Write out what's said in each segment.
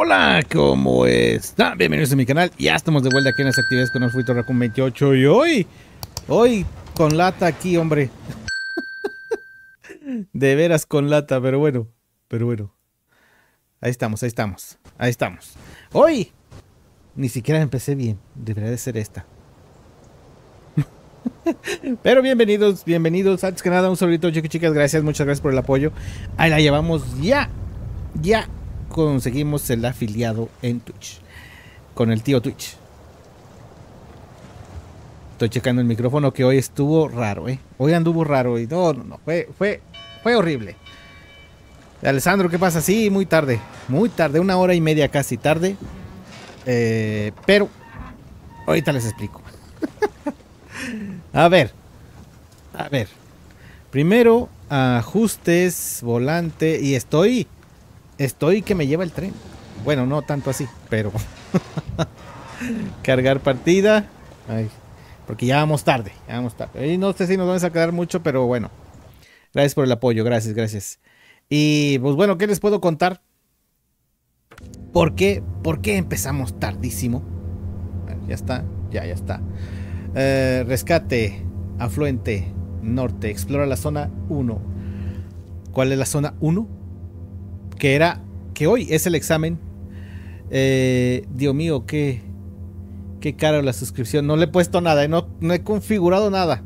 Hola, ¿cómo están? Bienvenidos a mi canal. Ya estamos de vuelta aquí en las actividades con Alfredo Raccoon 28 y hoy con lata aquí, hombre. De veras con lata, pero bueno. Ahí estamos. Hoy ni siquiera empecé bien. Debería de ser esta. Pero bienvenidos. Antes que nada, un saludito, chicas. Gracias, muchas gracias por el apoyo. Ahí la llevamos ya conseguimos el afiliado en Twitch. Con el tío Twitch. Estoy checando el micrófono que hoy estuvo raro, Hoy anduvo raro y no. Fue horrible. Alessandro, ¿qué pasa? Sí, muy tarde, 1h30 casi tarde. Pero ahorita les explico. A ver. Primero, ajustes, volante y estoy que me lleva el tren. Bueno, no tanto así, pero cargar partida. Ay, porque ya vamos tarde. Y no sé si nos vamos a quedar mucho, pero bueno. Gracias por el apoyo, gracias. Y pues bueno, ¿qué les puedo contar? ¿Por qué empezamos tardísimo? Ya está. Rescate, afluente, norte, explora la zona 1. ¿Cuál es la zona 1? Que hoy es el examen. Dios mío, qué caro la suscripción. No le he puesto nada, no he configurado nada.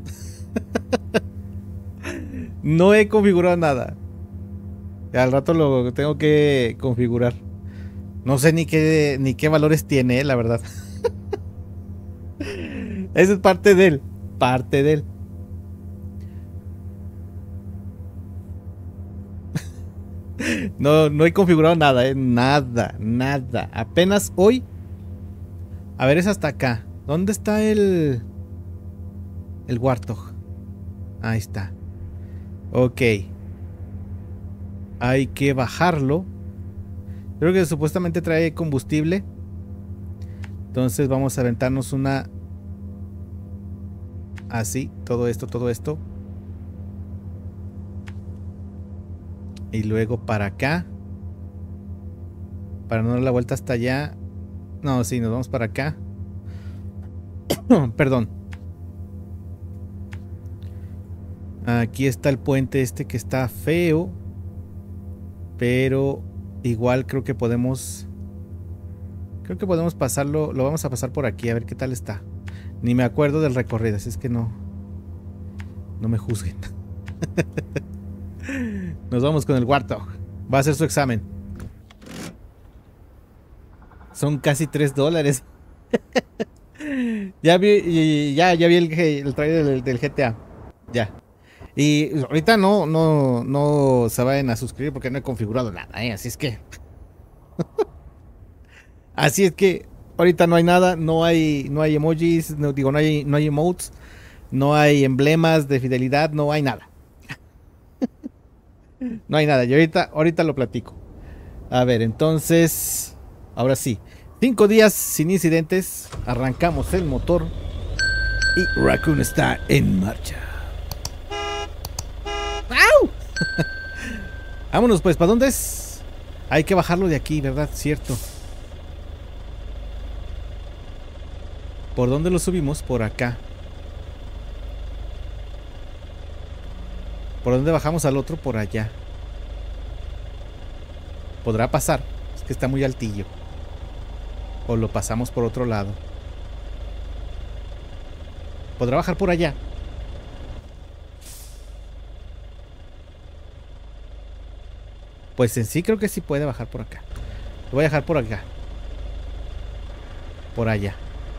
No he configurado nada. Al rato lo tengo que configurar. No sé ni qué valores tiene, la verdad. Eso es parte de él. No he configurado nada, nada. Apenas hoy. A ver, es hasta acá. ¿Dónde está el Warthog? Ahí está. Ok. Hay que bajarlo. Creo que supuestamente trae combustible. Entonces vamos a aventarnos una. Así, todo esto. Y luego para acá. Para no dar la vuelta hasta allá. No, sí, nos vamos para acá. Perdón. Aquí está el puente este que está feo. Pero igual creo que podemos pasarlo. Lo vamos a pasar por aquí a ver qué tal está. Ni me acuerdo del recorrido, así es que no me juzguen. Nos vamos con el Warthog. Va a hacer su examen. Son casi $3. Ya vi el trailer del GTA. Ya. Y ahorita no se vayan a suscribir porque no he configurado nada, así es que. Así es que ahorita no hay nada, no hay emojis, no hay emotes, no hay emblemas de fidelidad, no hay nada. No hay nada, y ahorita lo platico. A ver, entonces, ahora sí, 5 días sin incidentes, arrancamos el motor y Raccoon está en marcha. ¡Au! Vámonos pues, ¿para dónde es? Hay que bajarlo de aquí, ¿verdad? Cierto. ¿Por dónde lo subimos? Por acá. ¿Por dónde bajamos al otro? Por allá. ¿Podrá pasar? Es que está muy altillo. O lo pasamos por otro lado. ¿Podrá bajar por allá? Pues en sí creo que sí puede bajar por acá. Lo voy a dejar por acá. Por allá.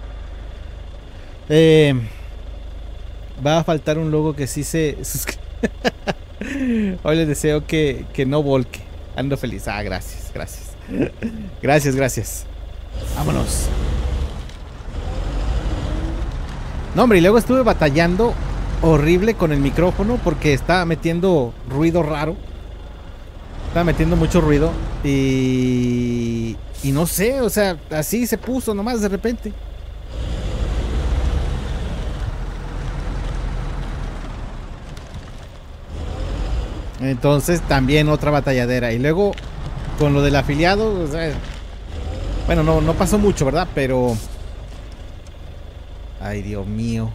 Va a faltar un logo que sí se suscribe. Hoy les deseo que no volque. Ando feliz. Gracias. Gracias. Vámonos. No, hombre, y luego estuve batallando horrible con el micrófono porque estaba metiendo ruido raro. Estaba metiendo mucho ruido y no sé, o sea, así se puso nomás de repente. Entonces también otra batalladera. Y luego con lo del afiliado, o sea, Bueno, no pasó mucho, ¿verdad? Pero... Ay, Dios mío.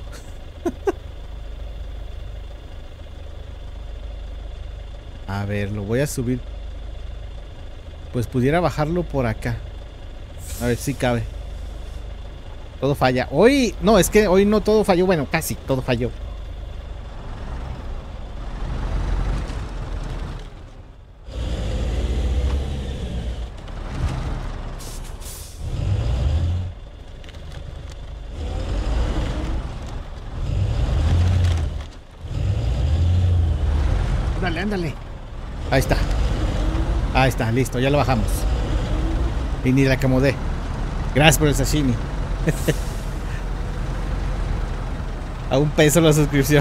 A ver, lo voy a subir. Pues pudiera bajarlo por acá. A ver si cabe. Todo falla. Hoy... No, es que hoy no todo falló. Bueno, casi todo falló. Ándale, ándale. Ahí está. Ahí está, listo, ya lo bajamos. Y ni la acomodé. Gracias por el sashimi. A $1 la suscripción.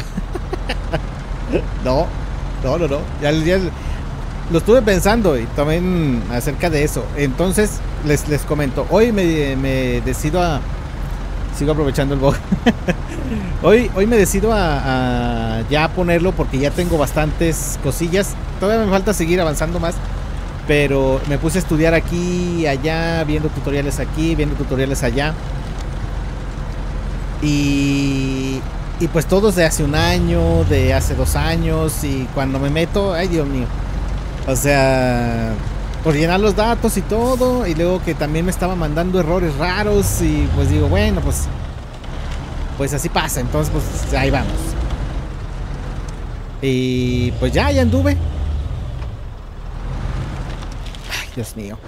No. Ya lo estuve pensando y también acerca de eso. Entonces, les comento. Hoy me decido a... Sigo aprovechando el bug. Hoy me decido a ya ponerlo porque ya tengo bastantes cosillas. Todavía me falta seguir avanzando más. Pero me puse a estudiar aquí y allá, viendo tutoriales aquí, viendo tutoriales allá. Y pues todos de hace un año, de hace 2 años. Y cuando me meto, ay Dios mío. O sea, por llenar los datos y todo. Y luego que también me estaba mandando errores raros. Y pues digo, bueno, pues así pasa. Entonces pues ahí vamos. Y pues ya anduve. Dios mío.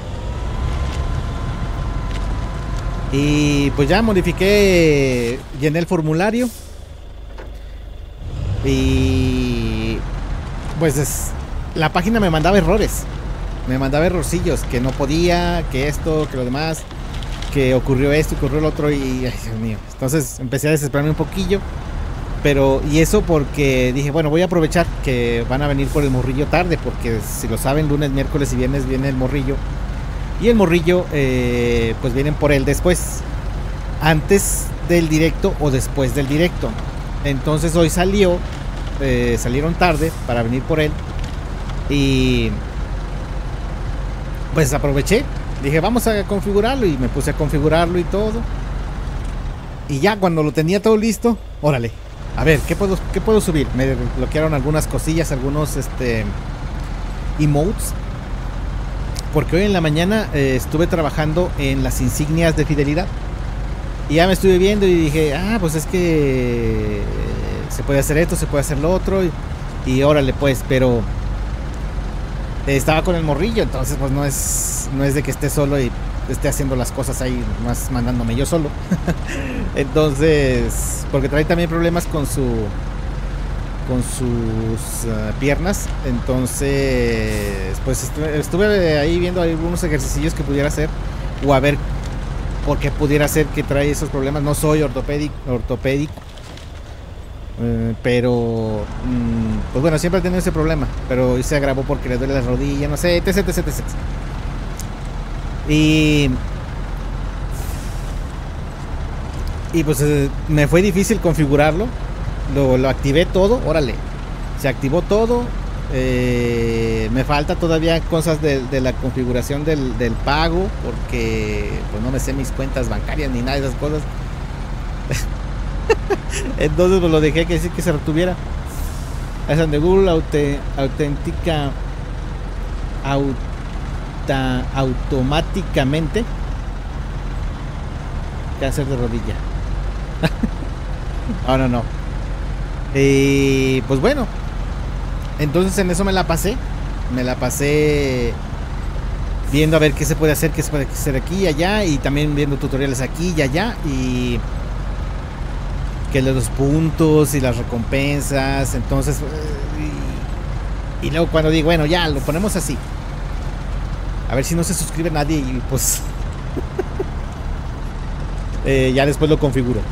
Y pues ya modifiqué, llené el formulario. Y pues la página me mandaba errores. Me mandaba errorcillos, que no podía, que esto, que lo demás, que ocurrió esto, ocurrió lo otro. Y ay, Dios mío. Entonces empecé a desesperarme un poquillo. Pero, y eso porque dije, bueno, voy a aprovechar que van a venir por el morrillo tarde, porque si lo saben, lunes, miércoles y viernes viene el morrillo. Y el morrillo, pues vienen por él después, antes del directo o después del directo. Entonces hoy salieron tarde para venir por él. Y pues aproveché, dije, vamos a configurarlo, y me puse a configurarlo y todo. Y ya cuando lo tenía todo listo, órale. A ver, ¿qué puedo subir? Me bloquearon algunas cosillas, algunos emotes. Porque hoy en la mañana estuve trabajando en las insignias de fidelidad. Y ya me estuve viendo y dije, pues es que se puede hacer esto, se puede hacer lo otro. Y órale pues, pero estaba con el morrillo, entonces pues no es de que esté solo y esté haciendo las cosas ahí, más mandándome yo solo. Entonces, porque trae también problemas con sus piernas. Entonces pues estuve ahí viendo algunos ejercicios que pudiera hacer, o a ver por qué pudiera ser que trae esos problemas. No soy ortopédico, pero pues bueno, siempre he tenido ese problema, pero hoy se agravó porque le duele la rodilla, no sé, etc. Y pues me fue difícil configurarlo. Lo activé todo, órale, se activó todo. Me falta todavía cosas de la configuración del pago, porque pues no me sé mis cuentas bancarias ni nada de esas cosas. Entonces pues lo dejé que sí, que se retuviera. Es donde Google autentica automáticamente. Cáncer de rodilla. No. Pues bueno, entonces en eso me la pasé viendo a ver qué se puede hacer, qué se puede hacer aquí y allá, y también viendo tutoriales aquí y allá, y que los puntos y las recompensas. Entonces y luego cuando digo, bueno, ya lo ponemos así, a ver si no se suscribe nadie, y pues ya después lo configuro.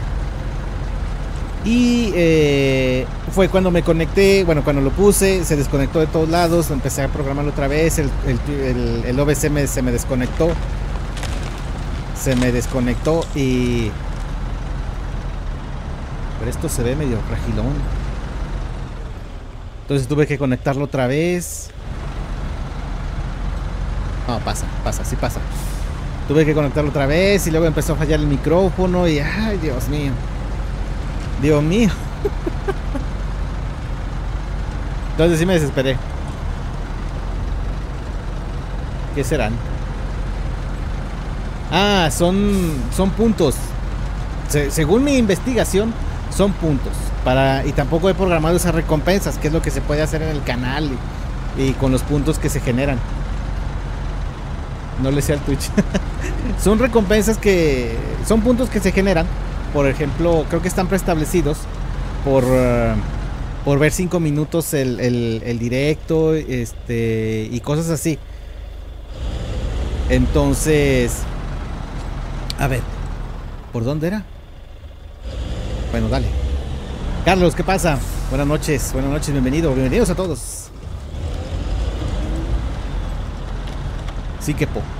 Y fue cuando me conecté, bueno, cuando lo puse, se desconectó de todos lados, empecé a programarlo otra vez, el OBS se me desconectó. Y... Pero esto se ve medio fragilón. Entonces tuve que conectarlo otra vez. No, pasa, sí pasa. Tuve que conectarlo otra vez y luego empezó a fallar el micrófono y ay, Dios mío. Dios mío. Entonces sí me desesperé. ¿Qué serán? Ah, son puntos. Según mi investigación, son puntos. Y tampoco he programado esas recompensas, que es lo que se puede hacer en el canal y con los puntos que se generan. No le sé al Twitch. Son recompensas son puntos que se generan. Por ejemplo, creo que están preestablecidos por ver 5 minutos el directo, y cosas así. Entonces, a ver, ¿por dónde era? Bueno, dale. Carlos, ¿qué pasa? Buenas noches, bienvenidos a todos. Sí que po.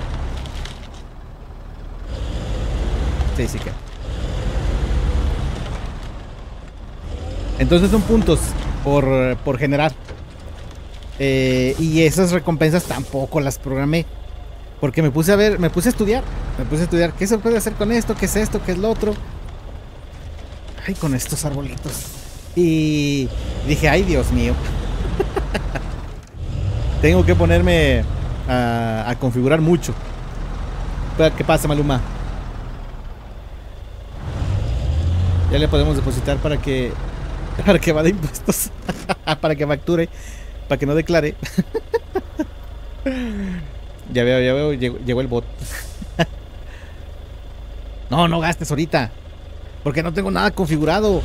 Sí que. Entonces son puntos por generar. Y esas recompensas tampoco las programé. Porque me puse a estudiar qué se puede hacer con esto, qué es esto, qué es lo otro. Ay, con estos arbolitos. Y dije, ay, Dios mío. Tengo que ponerme a configurar mucho. ¿Qué pasa, Maluma? Ya le podemos depositar para que va de impuestos. Para que facture, para que no declare. Ya veo, llegó el bot. No gastes ahorita, porque no tengo nada configurado.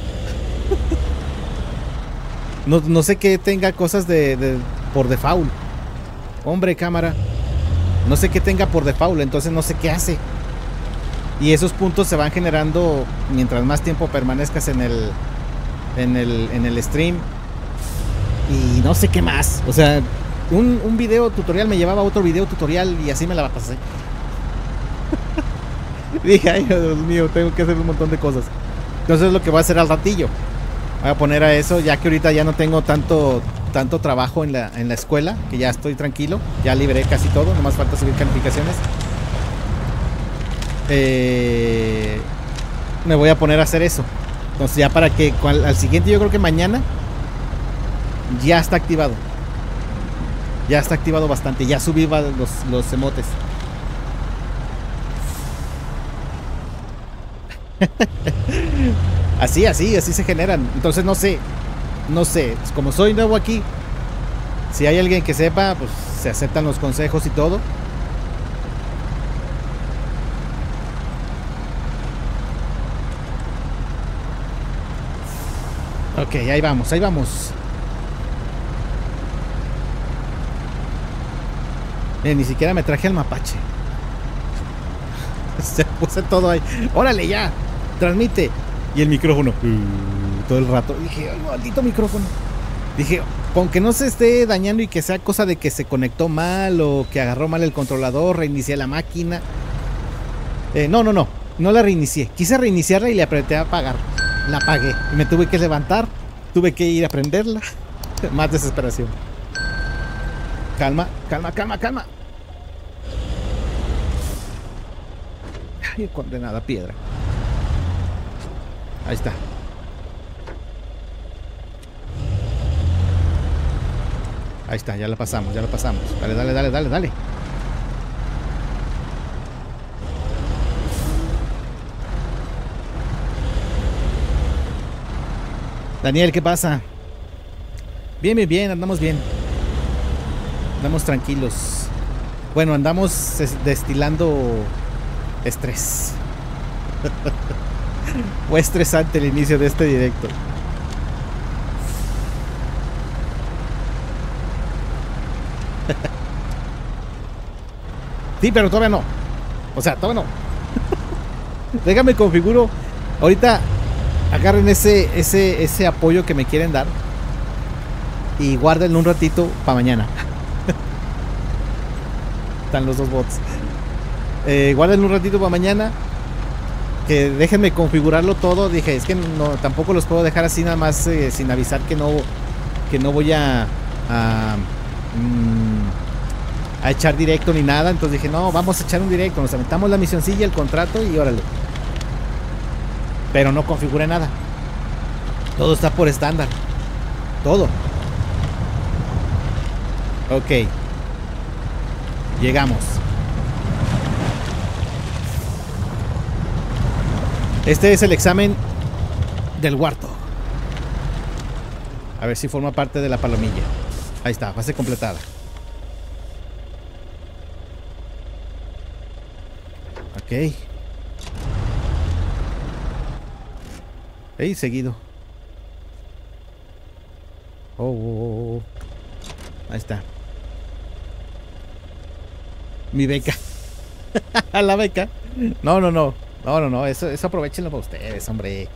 No sé qué tenga cosas por default. Hombre, cámara. No sé qué tenga por default, entonces no sé qué hace. Y esos puntos se van generando mientras más tiempo permanezcas en el stream. Y no sé qué más. O sea, un video tutorial me llevaba a otro video tutorial y así me la pasé. Dije, ay, Dios mío, tengo que hacer un montón de cosas. Entonces lo que voy a hacer al ratillo, voy a poner a eso, ya que ahorita ya no tengo tanto trabajo en la escuela, que ya estoy tranquilo, ya liberé casi todo, nomás falta subir calificaciones. Me voy a poner a hacer eso. Entonces ya para que al siguiente, yo creo que mañana ya está activado. Ya está activado bastante. Ya subí los emotes. Así se generan. Entonces no sé. Como soy nuevo aquí, si hay alguien que sepa, pues se aceptan los consejos y todo. Ok, ahí vamos. Ni siquiera me traje el mapache. Se puse todo ahí. Órale, ya, transmite. Y el micrófono todo el rato. Dije, ay, maldito micrófono. Dije, con que no se esté dañando y que sea cosa de que se conectó mal o que agarró mal el controlador, reinicié la máquina. No la reinicié. Quise reiniciarla y le apreté a apagar. La apagué y me tuve que levantar. Tuve que ir a prenderla. Más desesperación. Calma. Ay, condenada piedra. Ahí está. Ahí está, ya la pasamos. Dale. Daniel, ¿qué pasa? Bien, andamos bien. Andamos tranquilos. Bueno, andamos destilando estrés. Fue estresante el inicio de este directo. Sí, pero todavía no. O sea, todavía no. Déjame configuro. Ahorita agarren ese apoyo que me quieren dar y guárdenlo un ratito para mañana. Están los dos bots. Guárdenlo un ratito para mañana. Que déjenme configurarlo todo. Dije, es que no, tampoco los puedo dejar así nada más sin avisar que no voy a a echar directo ni nada. Entonces dije, no, vamos a echar un directo. Nos aventamos la misioncilla, el contrato y órale. Pero no configuré nada. Todo está por estándar. Todo. Ok. Llegamos. Este es el examen del Warthog. A ver si forma parte de la palomilla. Ahí está, fase completada. Ok. Ey, seguido. Oh. Ahí está. Mi beca. A la beca. No. Eso aprovechenlo para ustedes, hombre.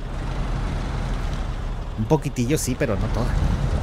Un poquitillo sí, pero no todo.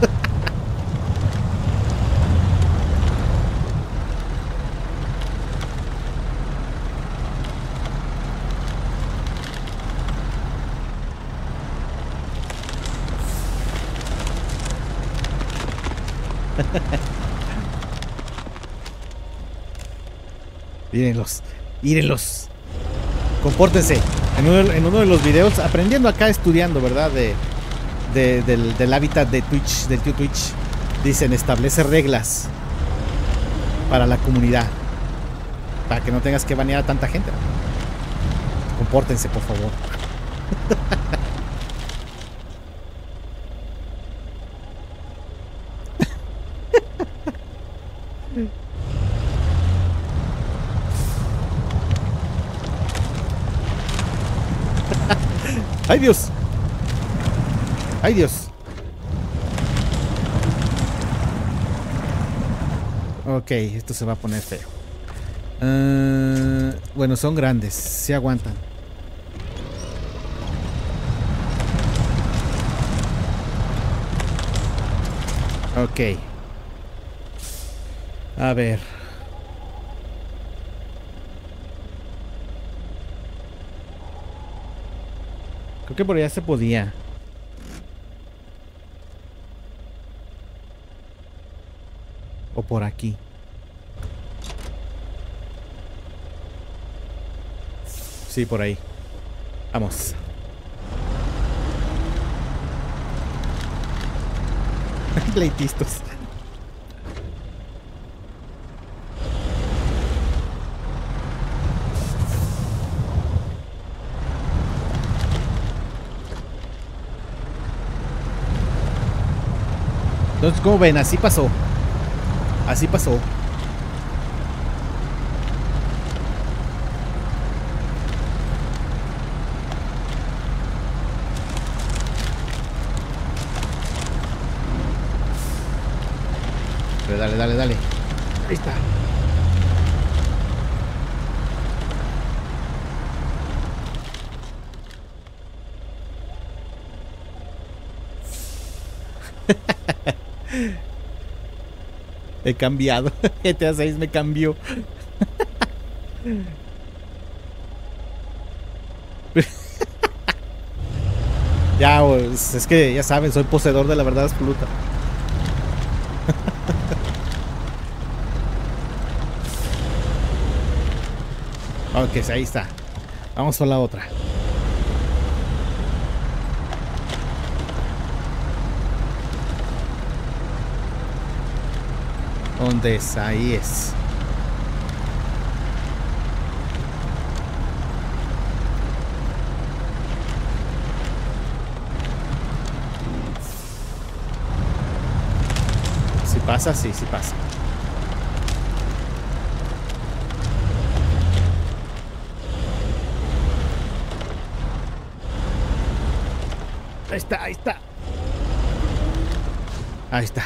Mírenlos. Compórtense. En uno de los videos, aprendiendo acá, estudiando, ¿verdad? Del hábitat de Twitch, del tío Twitch, dicen, establece reglas para la comunidad, para que no tengas que banear a tanta gente. Compórtense, por favor. ¡Ay, Dios! ¡Ay, Dios! Ok, esto se va a poner feo. Bueno, son grandes, sí aguantan. Ok. A ver. Creo que por allá se podía. O por aquí. Sí, por ahí. Vamos. Pleitistas. Entonces, como ven, así pasó. Así pasó. Dale. Ahí está. He cambiado. GTA 6 me cambió. Ya, pues, es que ya saben, soy poseedor de la verdad absoluta. Ok, ahí está. Vamos por la otra. ¿Dónde es? Ahí es. Si pasa, sí pasa. Ahí está. Ahí está.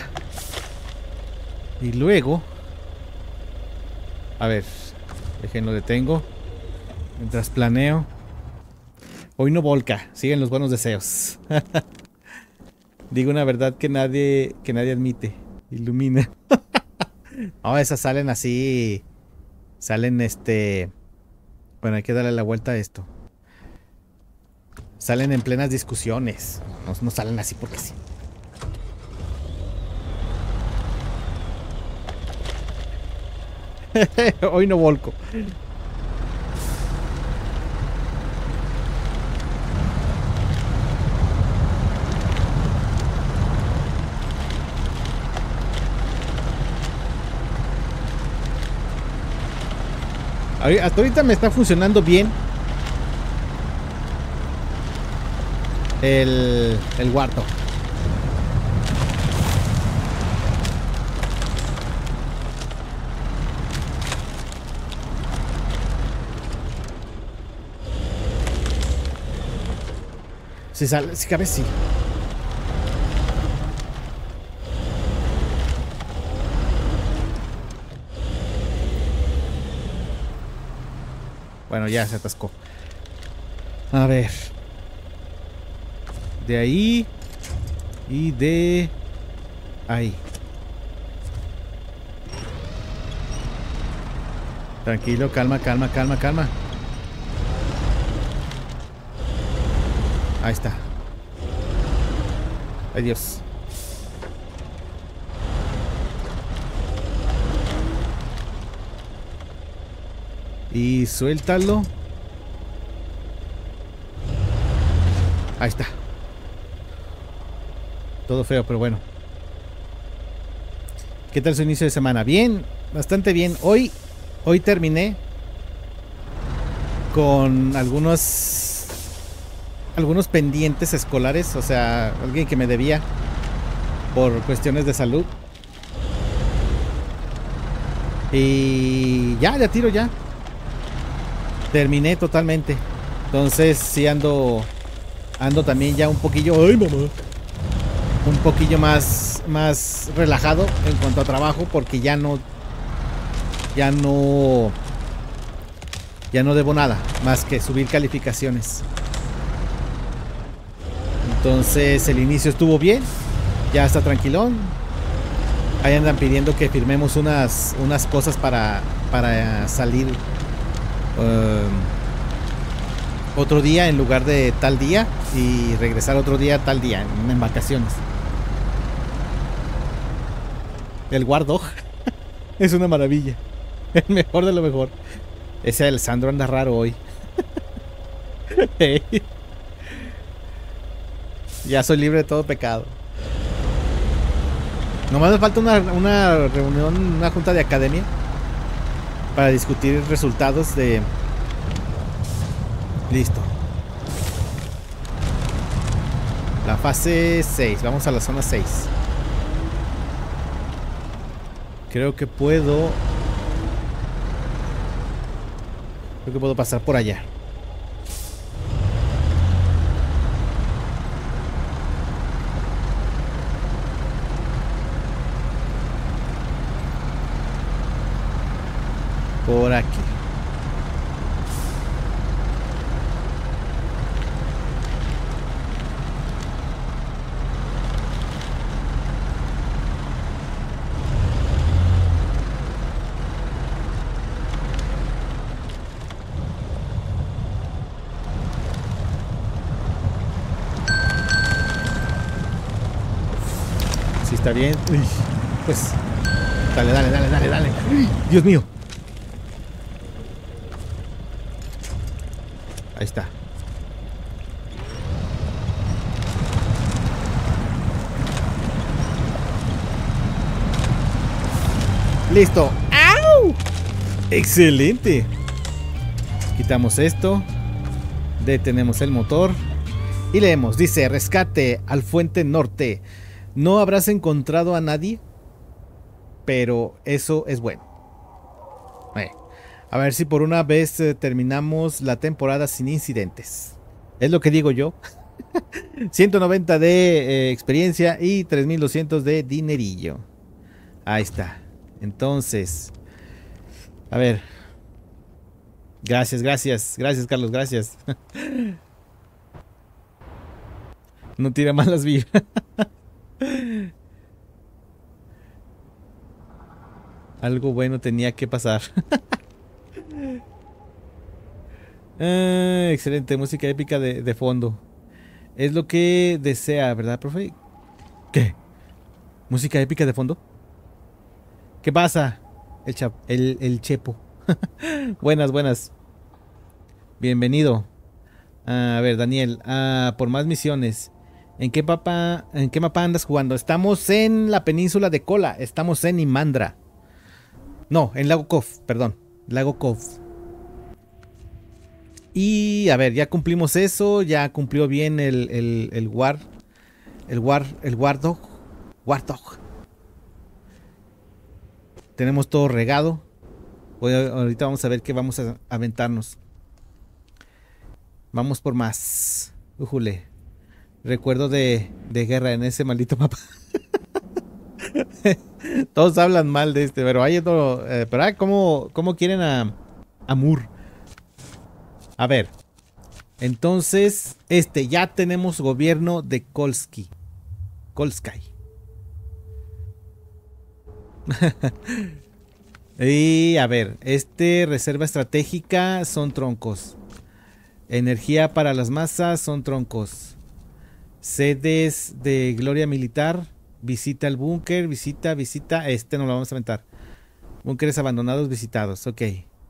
Y luego, a ver, déjenlo detengo mientras planeo. Hoy no volca, siguen los buenos deseos. Digo una verdad que nadie admite. Ilumina. No, esas salen así. Salen bueno, hay que darle la vuelta a esto. Salen en plenas discusiones. No salen así porque sí. Hoy no volco. Hasta ahorita me está funcionando bien el guardo. Si sale, si cabe, sí. Bueno, ya se atascó. A ver. De ahí. Y de ahí. Tranquilo, calma, calma, calma, calma. Ahí está. Adiós. Y suéltalo. Ahí está. Todo feo, pero bueno. ¿Qué tal su inicio de semana? Bien, bastante bien. Hoy terminé con algunos pendientes escolares. O sea, alguien que me debía por cuestiones de salud. Y ya tiro ya. Terminé totalmente. Entonces sí ando también ya un poquillo. ¡Ay, mamá! Un poquillo más relajado en cuanto a trabajo, porque ya no debo nada más que subir calificaciones. Entonces el inicio estuvo bien, ya está tranquilón. Ahí andan pidiendo que firmemos unas cosas para salir otro día en lugar de tal día y regresar otro día tal día en vacaciones. El Guardo es una maravilla. El mejor de lo mejor. Ese Alessandro anda raro hoy. Ya soy libre de todo pecado. Nomás me falta una reunión, una junta de academia para discutir resultados de... Listo. La fase 6. Vamos a la zona 6. Creo que puedo pasar por allá. Por aquí. Si está bien. Uy, pues dale. Uy, Dios mío. Ahí está. Listo. ¡Au! Excelente. Quitamos esto. Detenemos el motor. Y leemos. Dice: rescate al Fuente Norte. No habrás encontrado a nadie, pero eso es bueno. A ver si por una vez terminamos la temporada sin incidentes. Es lo que digo yo. 190 de experiencia y 3200 de dinerillo. Ahí está. Entonces, a ver. Gracias, Carlos, gracias. No tira malas vibras. Algo bueno tenía que pasar. Excelente, música épica de fondo. Es lo que desea, ¿verdad, profe? ¿Qué? ¿Música épica de fondo? ¿Qué pasa? el Chepo. Buenas, buenas. Bienvenido. A ver, Daniel, por más misiones. ¿En qué mapa andas jugando? Estamos en la península de Kola. Estamos en Imandra. No, en Lago Kof, perdón. Lago Kof. Y a ver, ya cumplimos eso. Ya cumplió bien el Wardog. Wardog. Tenemos todo regado. Ahorita vamos a ver qué vamos a aventarnos. Vamos por más. Ujule. Recuerdo de guerra en ese maldito mapa. Todos hablan mal de este, pero hay otro. Pero ¿cómo quieren a Mur? A ver. Entonces, ya tenemos gobierno de Kolsky. Y a ver, reserva estratégica son troncos. Energía para las masas son troncos. Sedes de gloria militar. Visita el búnker, visita. No lo vamos a aventar. Búnkeres abandonados visitados, ok.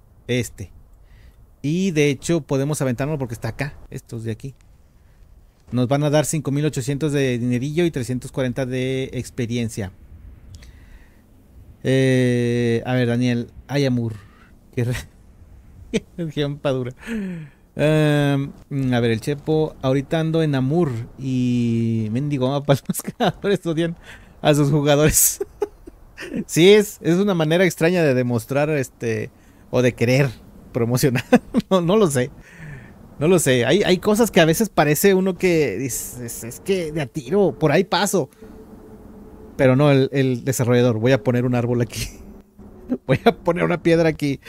Y de hecho podemos aventarlo porque está acá. Estos de aquí. Nos van a dar 5,800 de dinerillo y 340 de experiencia. A ver, Daniel. Ayamur. Qué región padura. A ver, el Chepo. Ahorita ando en Amur. Y mendigo mapa. Los creadores odian a sus jugadores. Sí, es una manera extraña de demostrar o de querer promocionar. No lo sé. No lo sé. Hay cosas que a veces parece uno que dices, es que de a tiro, por ahí paso. Pero no, el desarrollador. Voy a poner un árbol aquí. Voy a poner una piedra aquí.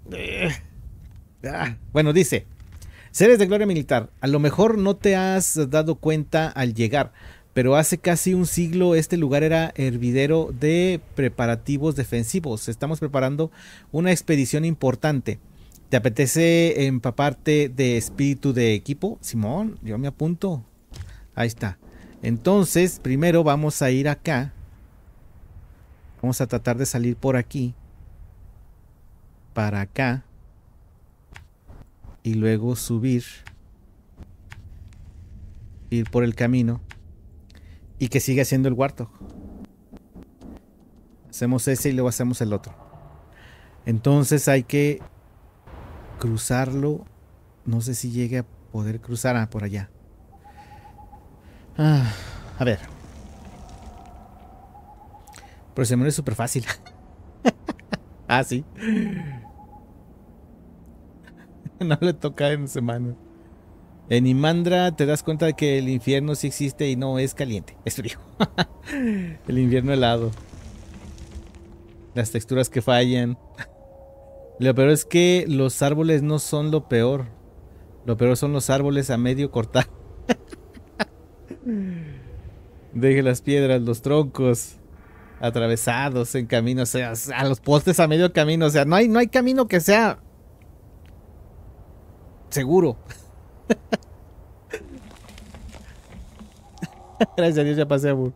Bueno, dice. Seres de gloria militar. A lo mejor no te has dado cuenta al llegar, pero hace casi un siglo este lugar era hervidero de preparativos defensivos. Estamos preparando una expedición importante. ¿Te apetece empaparte de espíritu de equipo? Simón, yo me apunto. Ahí está. Entonces, primero vamos a ir acá. Vamos a tratar de salir por aquí. Para acá. Y luego subir. Ir por el camino. Y que siga haciendo el Warthog. Hacemos ese y luego hacemos el otro. Entonces hay que cruzarlo. No sé si llegue a poder cruzar por allá. A ver. Pero se me es súper fácil. Sí. No le toca en semana. En Imandra te das cuenta de que el infierno sí existe y no es caliente, es frío. El invierno helado. Las texturas que fallan. Lo peor es que los árboles no son lo peor. Lo peor son los árboles a medio cortar. Deje las piedras, los troncos atravesados en camino, o sea, a los postes a medio camino, o sea, no hay camino que sea seguro. Gracias a Dios ya pasé a Burr.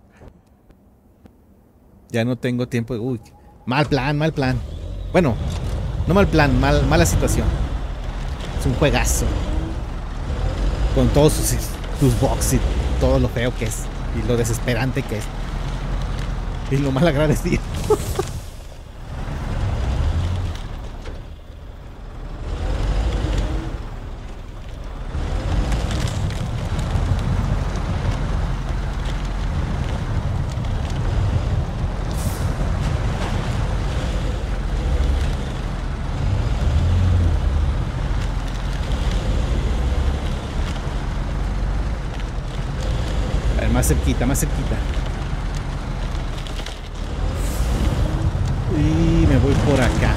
Ya no tengo tiempo. Uy, mal plan. Bueno, no mal plan, mala situación. Es un juegazo. Con todos sus bugs y todo lo feo que es. Y lo desesperante que es. Y lo mal agradecido. A ver, más cerquita. Y me voy por acá.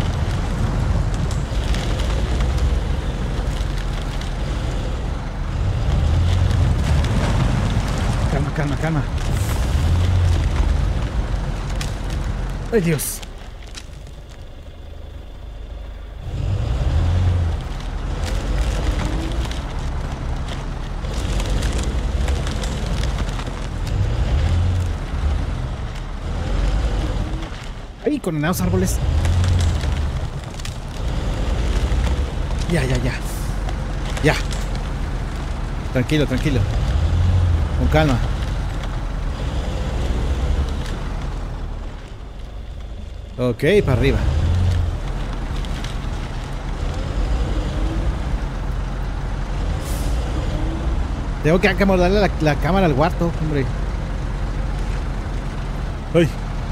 Calma. Ay, Dios. Ay, condenados árboles. Ya, ya, ya. Ya. Tranquilo, tranquilo. Con calma. Ok, para arriba. Tengo que acomodarle la cámara al cuarto, hombre. Ay.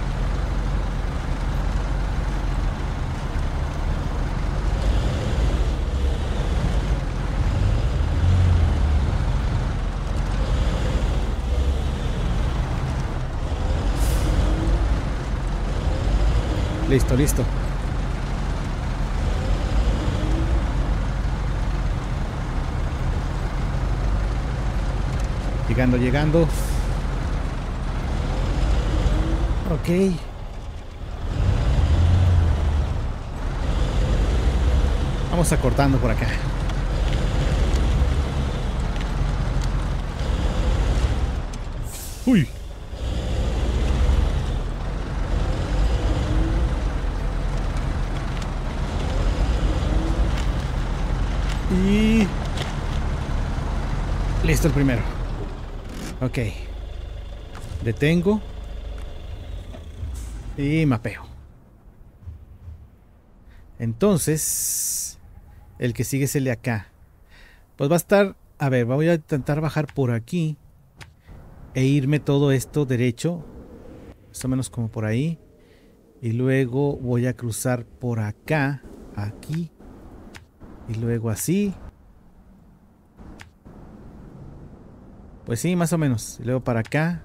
Listo, listo. Llegando, llegando. Ok. Vamos acortando por acá. Uy. Y... listo el primero. Ok. Detengo. Y mapeo. Entonces, el que sigue es el de acá. Pues va a estar... a ver, voy a intentar bajar por aquí. E irme todo esto derecho. Más o menos como por ahí. Y luego voy a cruzar por acá. Aquí. Y luego así. Pues sí, más o menos. Y luego para acá.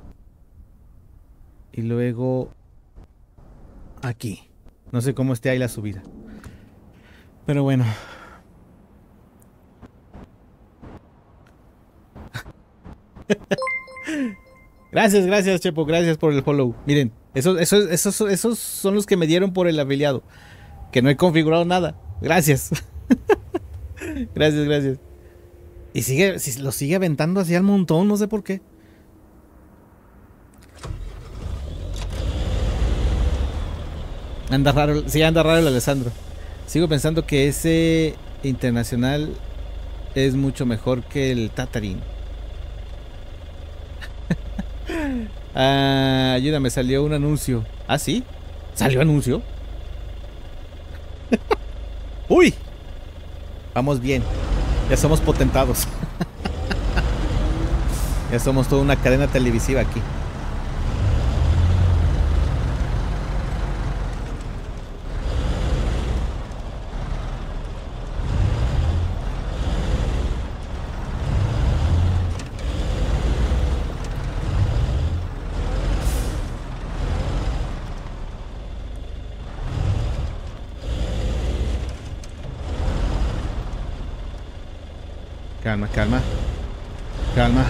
Y luego aquí. No sé cómo esté ahí la subida. Pero bueno. Gracias, gracias, Chepo. Gracias por el follow. Miren, esos son los que me dieron por el afiliado. Que no he configurado nada. Gracias. Gracias, gracias. Y sigue, si lo sigue aventando así al montón, no sé por qué. Anda raro, sí, anda raro el Alessandro. Sigo pensando que ese internacional es mucho mejor que el Tatarin. Ayúdame, salió un anuncio. ¿Ah, sí? ¿Salió anuncio? ¡Uy! Vamos bien. Ya somos potentados. Ya somos toda una cadena televisiva aquí. Calma, calma. Calma.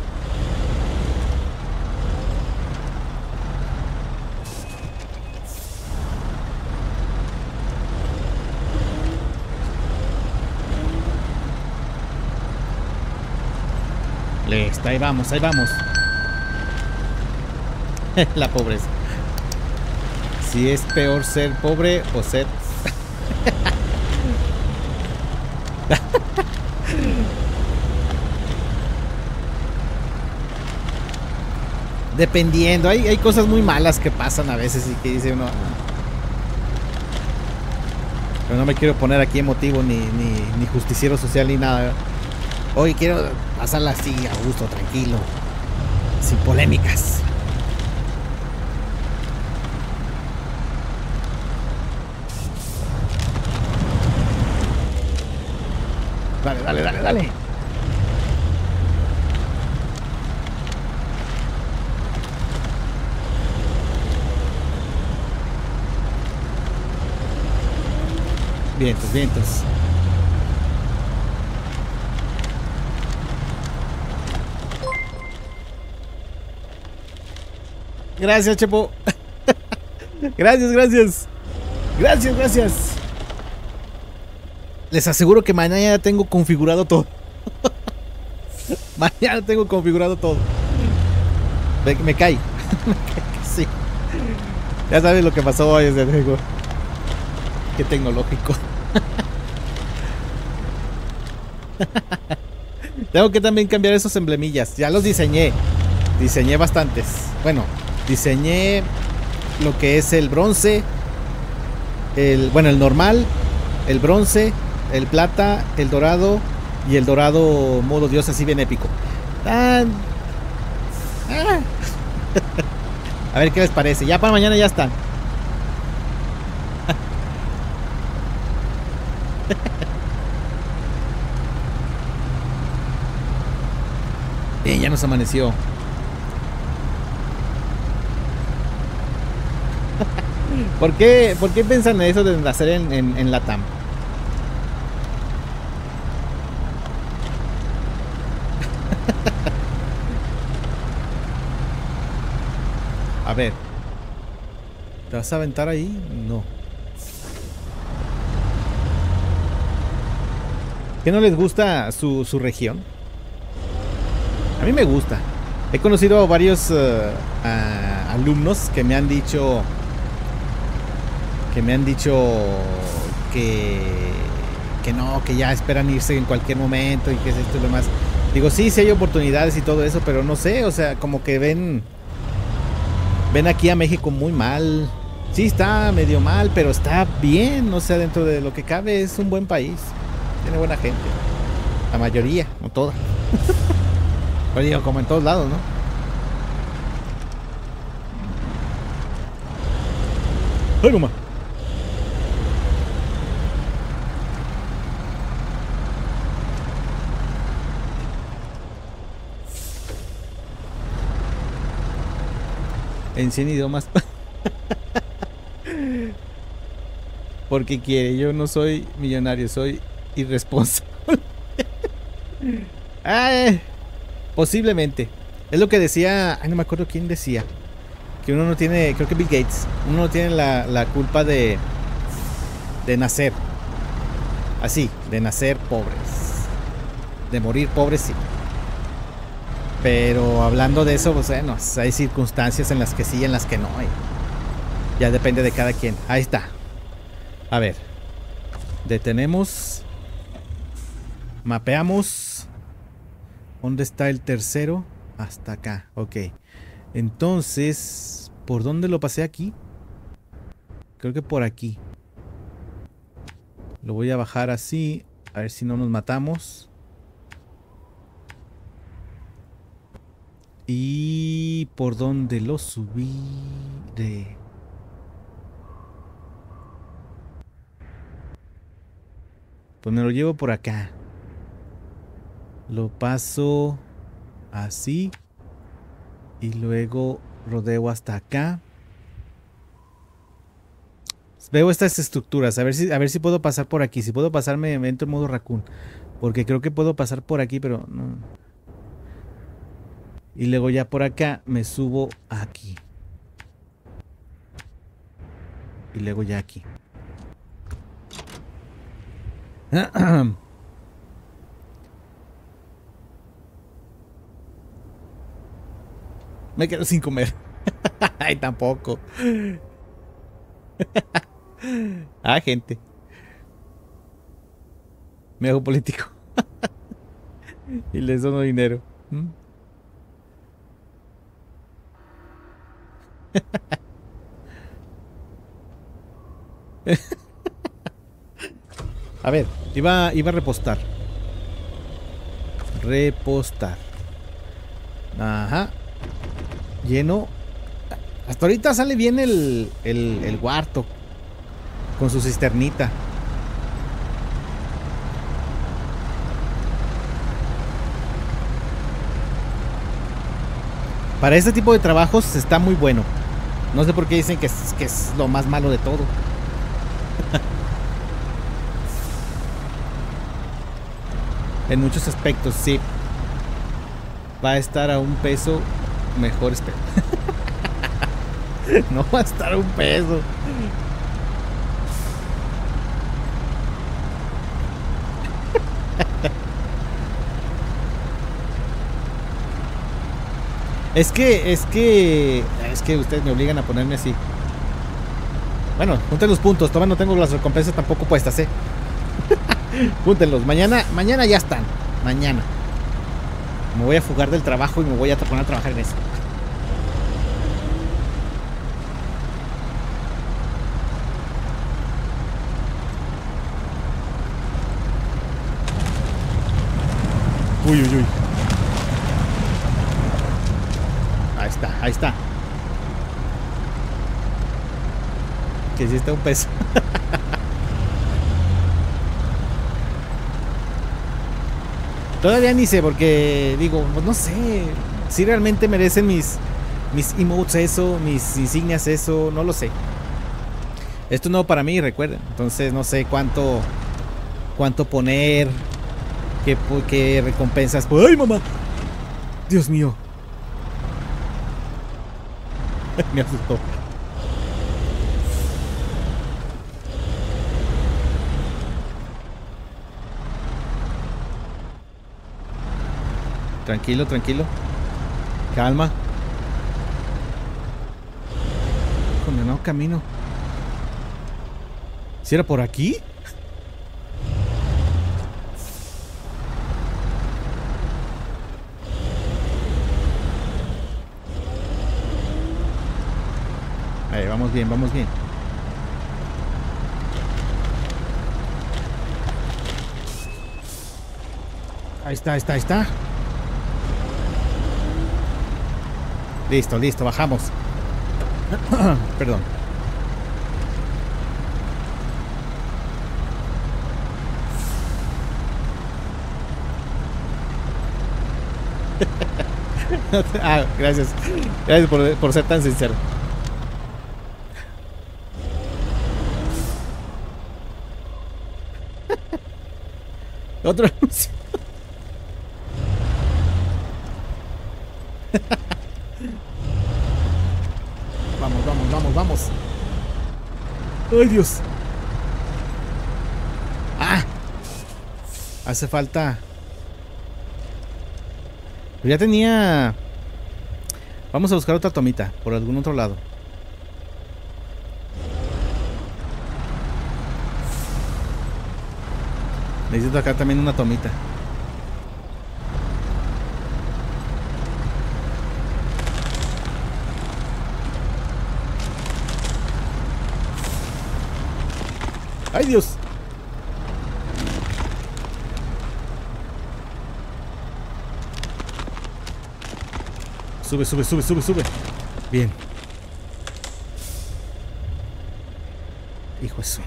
Listo, ahí vamos, ahí vamos. La pobreza. Si es peor ser pobre o ser... Dependiendo, hay cosas muy malas que pasan a veces y que dice uno... Pero no me quiero poner aquí emotivo ni justiciero social ni nada. Hoy quiero pasarla así, a gusto, tranquilo, sin polémicas. Dale, dale, dale, dale. Vientos, vientos. Gracias, Chepo. Gracias, gracias. Gracias, gracias. Les aseguro que mañana ya tengo configurado todo. Mañana tengo configurado todo. Me cae. Sí. Ya sabes lo que pasó hoy, desde luego. Qué tecnológico. Tengo que también cambiar esos emblemillas. Ya los diseñé. Diseñé bastantes. Bueno, diseñé lo que es el bronce. Bueno, el normal. El bronce. El plata. El dorado. Y el dorado modo Dios, así bien épico. A ver qué les parece. Ya para mañana ya están. Ya nos amaneció. ¿Por qué piensan eso de nacer en Latam? A ver. ¿Te vas a aventar ahí? No. ¿Qué no les gusta su región? A mí me gusta. He conocido a varios alumnos que me han dicho que no, que ya esperan irse en cualquier momento y que es esto y lo más. Digo, sí hay oportunidades y todo eso, pero no sé, o sea, como que ven aquí a México muy mal. Sí, está medio mal, pero está bien, o sea, dentro de lo que cabe es un buen país. Tiene buena gente. La mayoría, no toda. Pero digo, como en todos lados, ¿no? ¡Ay, mamá! En 100 idiomas. Porque quiere, yo no soy millonario, soy irresponsable. Posiblemente. Es lo que decía, no me acuerdo quién decía. Que uno no tiene, creo que Bill Gates, uno no tiene la culpa de nacer. Así, de nacer pobres. De morir pobres, sí. Pero hablando de eso, pues bueno, hay circunstancias en las que sí y en las que no. Ya depende de cada quien. Ahí está. A ver. Detenemos. Mapeamos. ¿Dónde está el tercero? Hasta acá. Ok. Entonces, ¿por dónde lo pasé aquí? Creo que por aquí. Lo voy a bajar así. A ver si no nos matamos. ¿Y por dónde lo subiré? Pues me lo llevo por acá. Lo paso así. Y luego rodeo hasta acá. Veo estas estructuras. A ver si puedo pasar por aquí. Si puedo pasar me entro en modo raccoon. Porque creo que puedo pasar por aquí, pero no. Y luego ya por acá me subo aquí. Y luego ya aquí. Me quedo sin comer. Ay, tampoco. Gente. Me hago político. Y les dono dinero. A ver, iba a repostar. Repostar. Ajá. Lleno. Hasta ahorita sale bien el huerto. Con su cisternita. Para este tipo de trabajos está muy bueno. No sé por qué dicen que es lo más malo de todo. En muchos aspectos, sí. Va a estar a un peso mejor. Espera. No va a estar a un peso. Es que ustedes me obligan a ponerme así. Bueno, junten los puntos. Todavía no tengo las recompensas tampoco puestas, Júntenlos. Mañana ya están. Mañana. Me voy a fugar del trabajo y me voy a poner a trabajar en eso. Uy, uy, uy. Ahí está, ahí está. Que sí está un peso. Todavía ni sé, porque digo, pues no sé si realmente merecen mis emotes eso, mis insignias eso, no lo sé. Esto es nuevo para mí, recuerden. Entonces no sé cuánto poner, qué recompensas. ¡Ay, mamá! Dios mío. Me asustó. Tranquilo, tranquilo. Calma. Condenado camino. ¿Si era por aquí? Ahí, vamos bien, vamos bien. Ahí está, ahí está, ahí está. Listo, listo, bajamos. Perdón. Ah, gracias. Gracias por ser tan sincero. Otro anuncio. Vamos, vamos, vamos, vamos. ¡Ay, Dios! ¡Ah! Hace falta. Pero ya tenía. Vamos a buscar otra tomita por algún otro lado. Necesito acá también una tomita. ¡Ay, Dios! Sube, sube, sube, sube, sube. Bien. Hijo eso.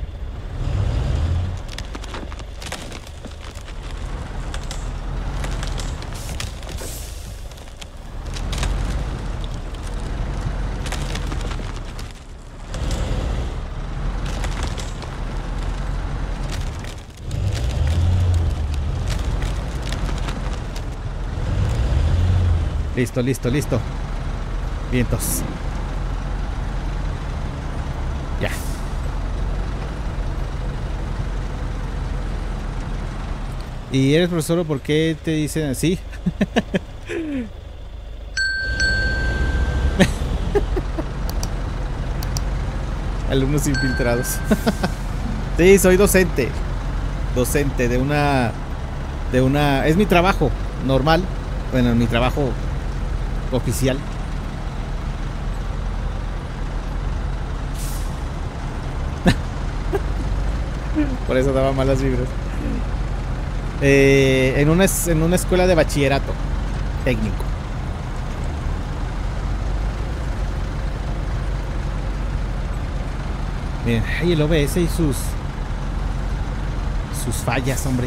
Listo, listo, listo. Vientos. Ya. ¿Y eres profesor? ¿Por qué te dicen así? Alumnos infiltrados. Sí, soy docente. Docente de una... Es mi trabajo normal. Bueno, mi trabajo oficial. Por eso daba malas vibras. En una escuela de bachillerato técnico. Miren, ay, el OBS y sus fallas, hombre.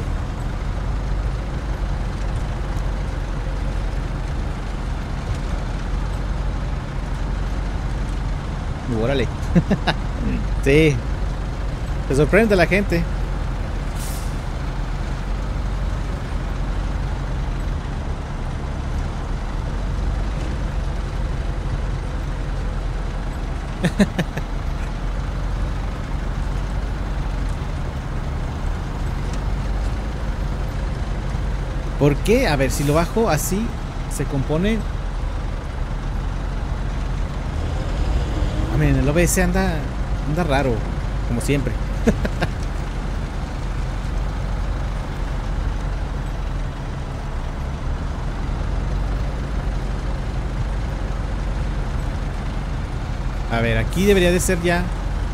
Órale. Sí. Te sorprende la gente. ¿Por qué? A ver, si lo bajo así, se compone. Miren, el OBS anda raro, como siempre. aquí debería de ser ya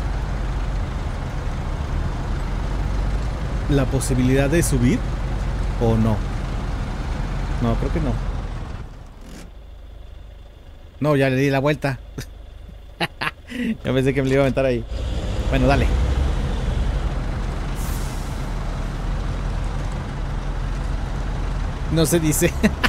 la posibilidad de subir. ¿O no? No, creo que no. No, ya le di la vuelta. Ya pensé que me lo iba a aventar ahí. Bueno, dale. No se dice.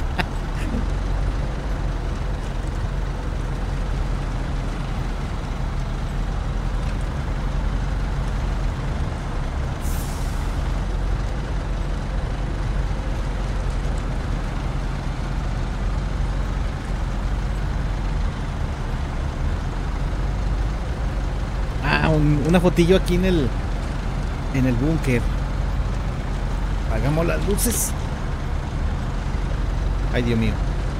Una fotillo aquí en el búnker. Hagamos las luces. Ay, Dios mío.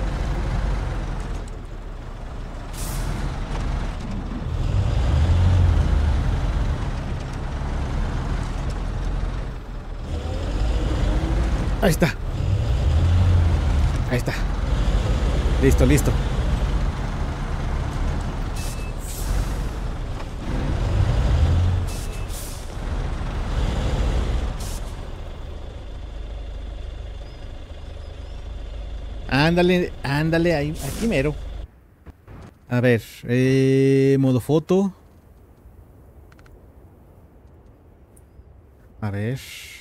Ahí está. Ahí está. Listo, listo. Ándale, ándale, ahí, aquí mero. A ver, modo foto. A ver.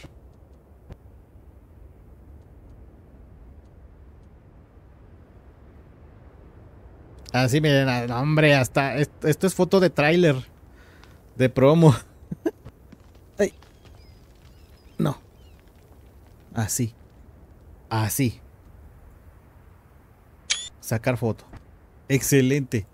Así miren, no, hombre, hasta esto es foto de tráiler, de promo. Ay, no. Así. Así. Sacar foto. Excelente.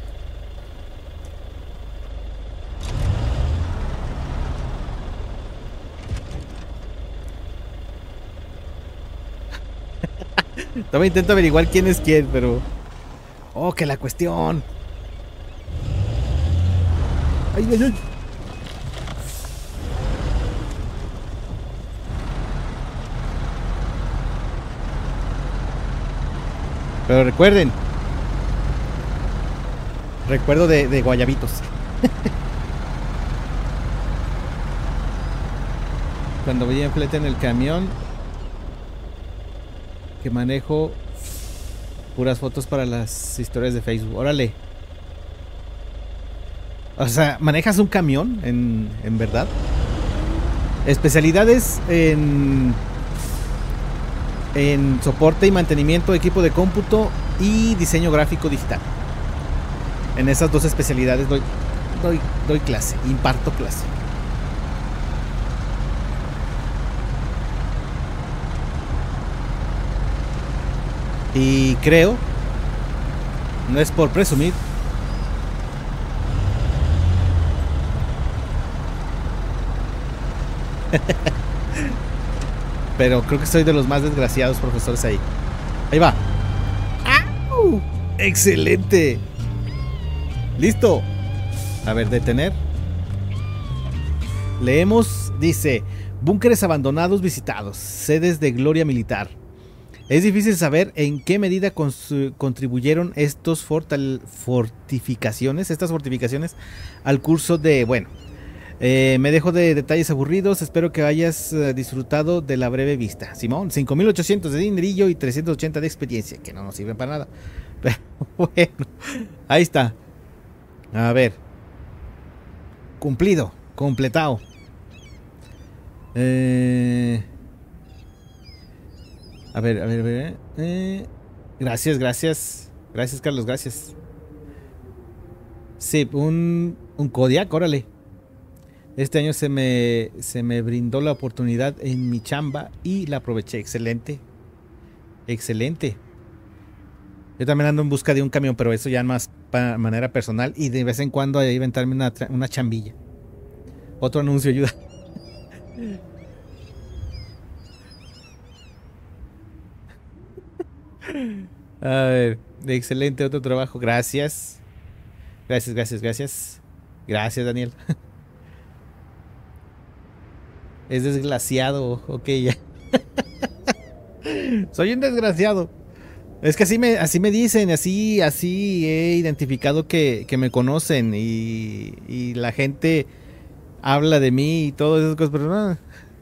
Todavía intento averiguar quién es quién, pero... Oh, que la cuestión. Ay, ay, ay. Pero recuerden. Recuerdo de guayabitos. Cuando voy en flete en el camión que manejo, puras fotos para las historias de Facebook. Órale. O sea, ¿manejas un camión en verdad? Especialidades en soporte y mantenimiento de equipo de cómputo y diseño gráfico digital. En esas dos especialidades doy clase, imparto clase. Y creo, no es por presumir, pero creo que soy de los más desgraciados profesores ahí. Ahí va. ¡Au! ¡Excelente! ¡Listo! A ver, detener. Leemos, dice: búnkeres abandonados visitados, sedes de gloria militar. Es difícil saber en qué medida contribuyeron estas fortificaciones al curso de... Bueno, me dejo de detalles aburridos. Espero que hayas disfrutado de la breve vista. Simón, 5,800 de dinerillo y 380 de experiencia, que no nos sirven para nada. Pero bueno, ahí está. A ver. Cumplido, completado. A ver. Gracias, gracias. Gracias, Carlos, gracias. Sí, un Kodiak, órale. Este año se me brindó la oportunidad en mi chamba y la aproveché. Excelente. Excelente. Yo también ando en busca de un camión, pero eso ya más para manera personal. Y de vez en cuando ahí inventarme una chambilla. Otro anuncio ayuda. A ver, excelente, otro trabajo. Gracias. Gracias, Daniel. Es desgraciado. Ok, ya. Soy un desgraciado. Es que así me dicen, así he identificado que me conocen y la gente habla de mí y todas esas cosas, pero no.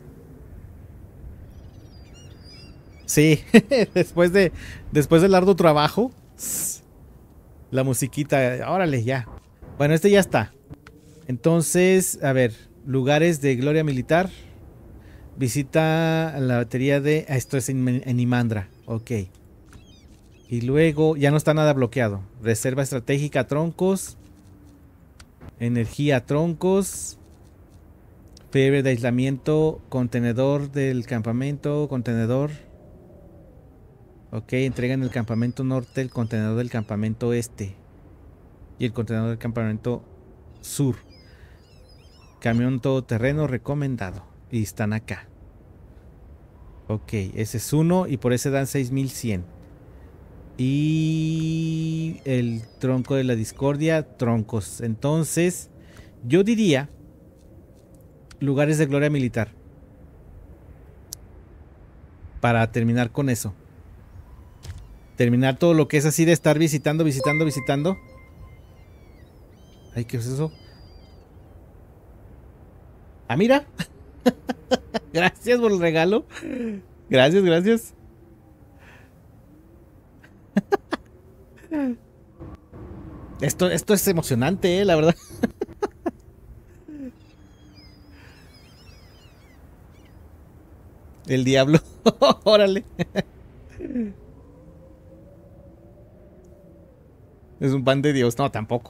Sí, después del arduo trabajo, la musiquita, órale, ya. Bueno, este ya está. Entonces, a ver, lugares de gloria militar. Visita la batería de... esto es en Imandra, ok. Y luego, ya no está nada bloqueado. Reserva estratégica, troncos. Energía, troncos. Fiebre de aislamiento, contenedor del campamento, contenedor. Ok, entrega en el campamento norte el contenedor del campamento este. Y el contenedor del campamento sur. Camión todoterreno recomendado. Y están acá. Ok, ese es uno y por ese dan 6100. Y el tronco de la discordia, troncos. Entonces, yo diría lugares de gloria militar. Para terminar con eso. Terminar todo lo que es así de estar visitando. Ay, ¿qué es eso? Ah, mira. Gracias por el regalo. Gracias. Esto es emocionante, la verdad. El diablo. Órale. Es un pan de Dios. No, tampoco.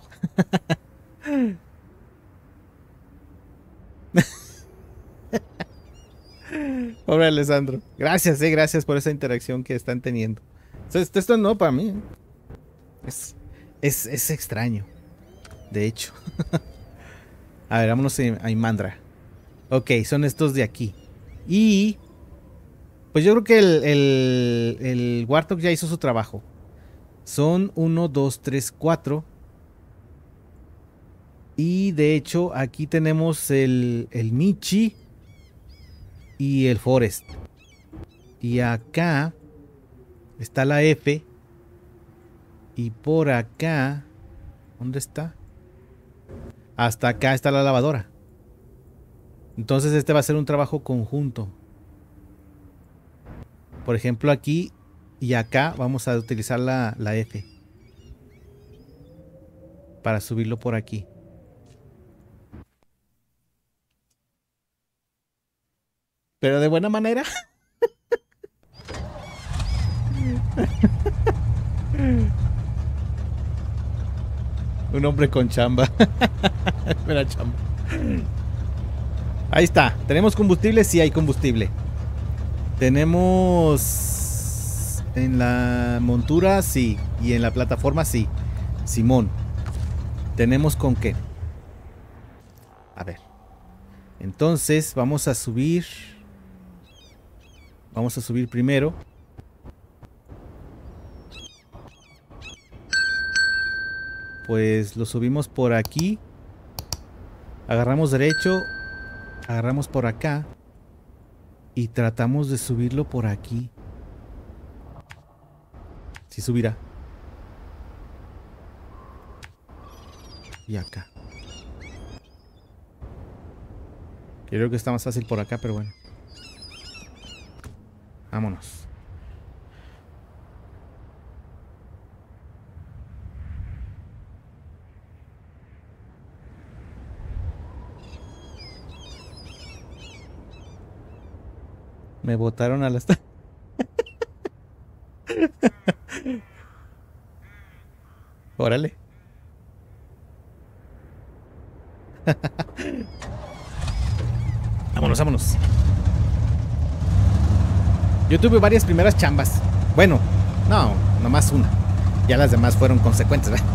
Pobre Alessandro. Gracias por esa interacción que están teniendo. Esto no para mí. Es extraño. De hecho. A ver, vámonos a Imandra. Ok, son estos de aquí. Y... pues yo creo que el Warthog ya hizo su trabajo. Son 1, 2, 3, 4. Y de hecho aquí tenemos el Michi y el Forest. Y acá está la F. Y por acá... ¿dónde está? Hasta acá está la lavadora. Entonces este va a ser un trabajo conjunto. Por ejemplo aquí y acá vamos a utilizar la F. Para subirlo por aquí. Pero de buena manera. Un hombre con chamba. Espera, chamba. Ahí está. ¿Tenemos combustible? Sí hay combustible. Tenemos... en la montura, sí. Y en la plataforma, sí. Simón. ¿Tenemos con qué? A ver. Entonces, vamos a subir. Vamos a subir primero. Pues lo subimos por aquí. Agarramos derecho. Agarramos por acá. Y tratamos de subirlo por aquí. Sí subirá. Y acá. Creo que está más fácil por acá, pero bueno. Vámonos. Me botaron a las... Órale. Vámonos. Yo tuve varias primeras chambas. Bueno, no, nomás una. Ya las demás fueron consecuentes, ¿verdad?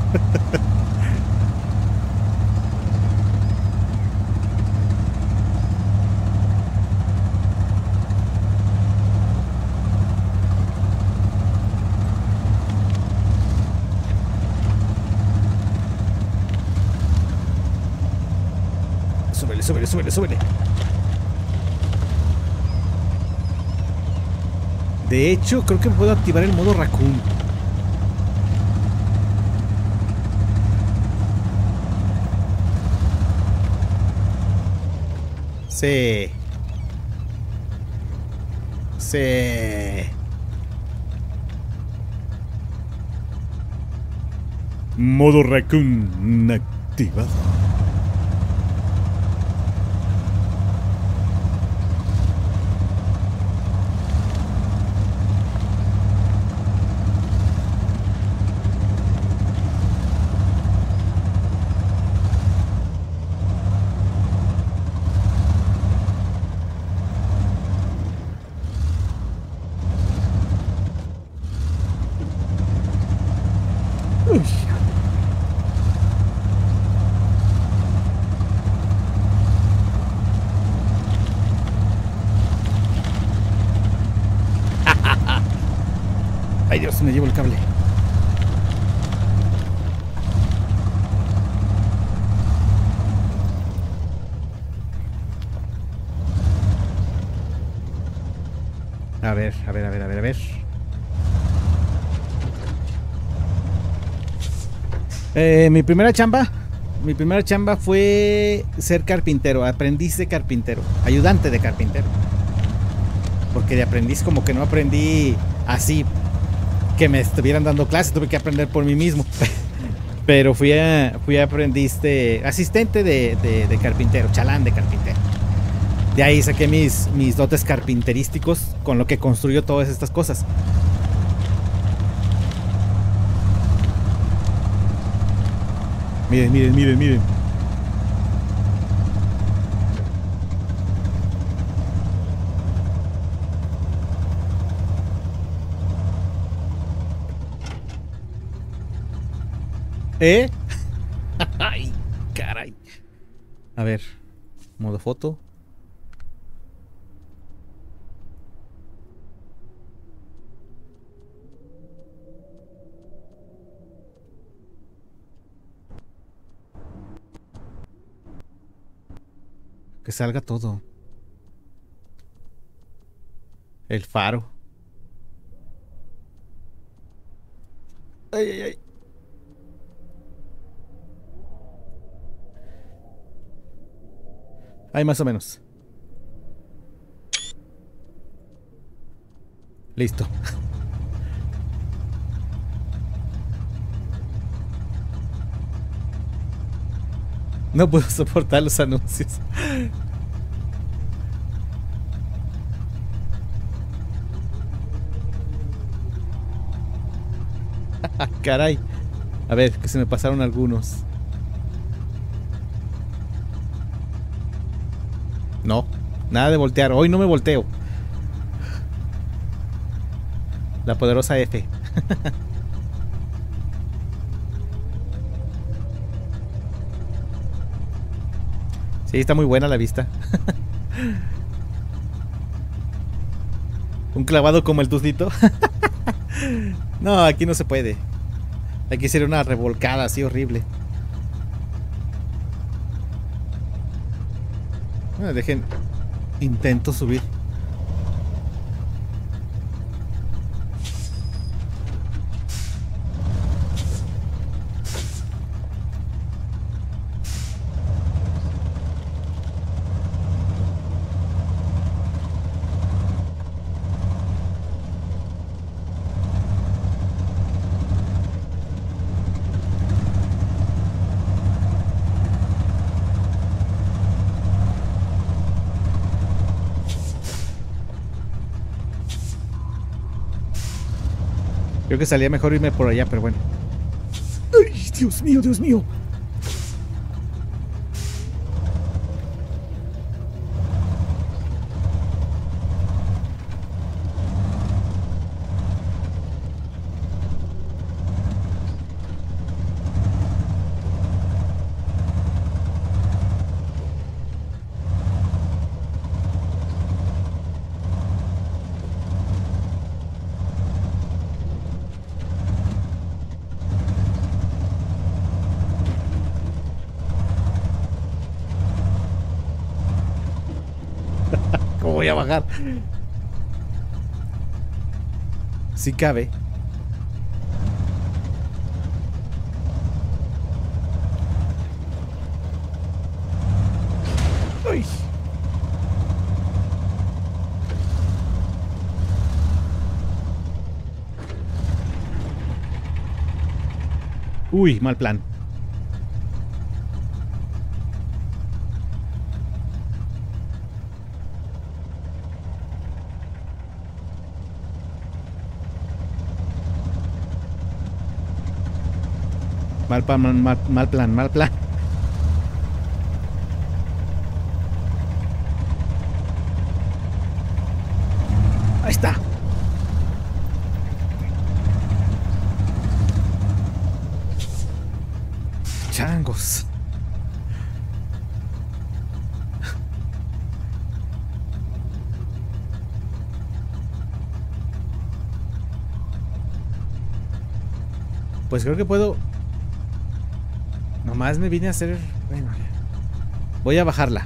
Súbele. De hecho, creo que puedo activar el modo Raccoon. Sí. Sí. Modo Raccoon activado. Uy. Ay, Dios, me llevo el cable. A ver, a ver, a ver, a ver, a ver. Mi primera chamba fue ser carpintero, aprendiz de carpintero, ayudante de carpintero. Porque de aprendiz como que no aprendí así, que me estuvieran dando clases, tuve que aprender por mí mismo. Pero fui aprendiz de asistente de carpintero, chalán de carpintero. De ahí saqué mis dotes carpinterísticos con lo que construyó todas estas cosas. Miren, miren, miren, miren. ¿Eh? Ay, caray. A ver, modo foto. Que salga todo. El faro. Ay, ay, ay. Hay más o menos. Listo. No puedo soportar los anuncios. Caray. A ver, que se me pasaron algunos. No, nada de voltear. Hoy no me volteo. La poderosa F. Sí, está muy buena la vista. Un clavado como el Tuzlito. No, aquí no se puede. Aquí sería una revolcada así horrible. Bueno, dejen. Intento subir. Creo que salía mejor irme por allá, pero bueno. ¡Ay, Dios mío, Dios mío! ¿Cómo voy a bajar? Si cabe. Uy. Uy, mal plan. Mal plan, mal plan, mal plan. Ahí está. Changos. Pues creo que puedo. Nomás me vine a hacer. Bueno, voy a bajarla.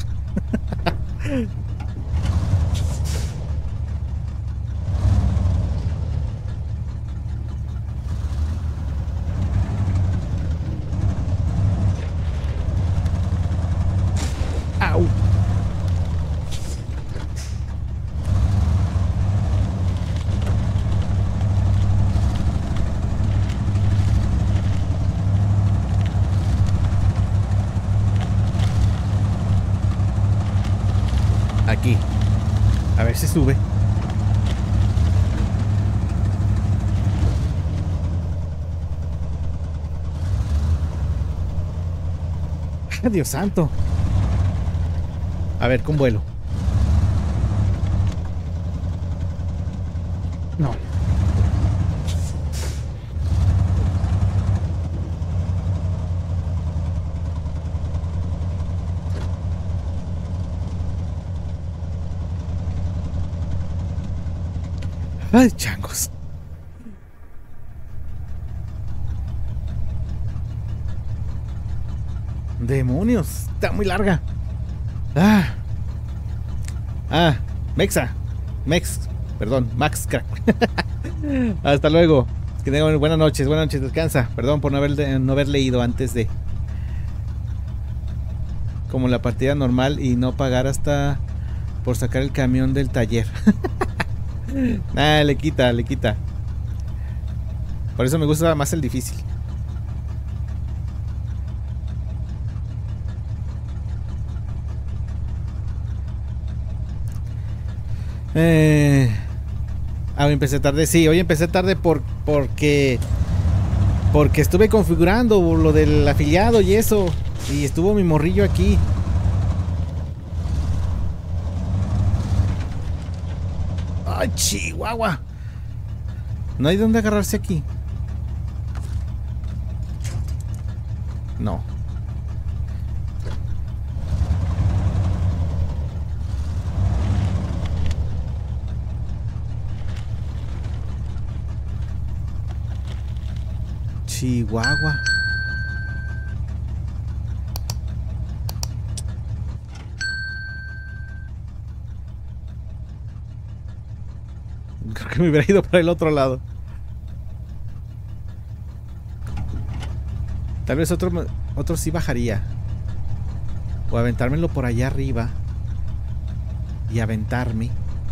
Au. Aquí. A ver si sube. Dios santo. A ver, con vuelo. No. Ay, changos. Demonios, está muy larga. Ah. Ah, Mexa. Perdón, Max Crack. Hasta luego. Que tengan buenas noches, descansa. Perdón por no haber leído antes de. Como la partida normal y no pagar hasta por sacar el camión del taller. Nah, le quita. Por eso me gusta más el difícil. Hoy empecé tarde, sí, hoy empecé tarde porque estuve configurando lo del afiliado y eso, y estuvo mi morrillo aquí. Ay, Chihuahua. No hay dónde agarrarse aquí. No. Chihuahua. Creo que me hubiera ido para el otro lado. Tal vez otro sí bajaría. O aventármelo por allá arriba. Y aventarme.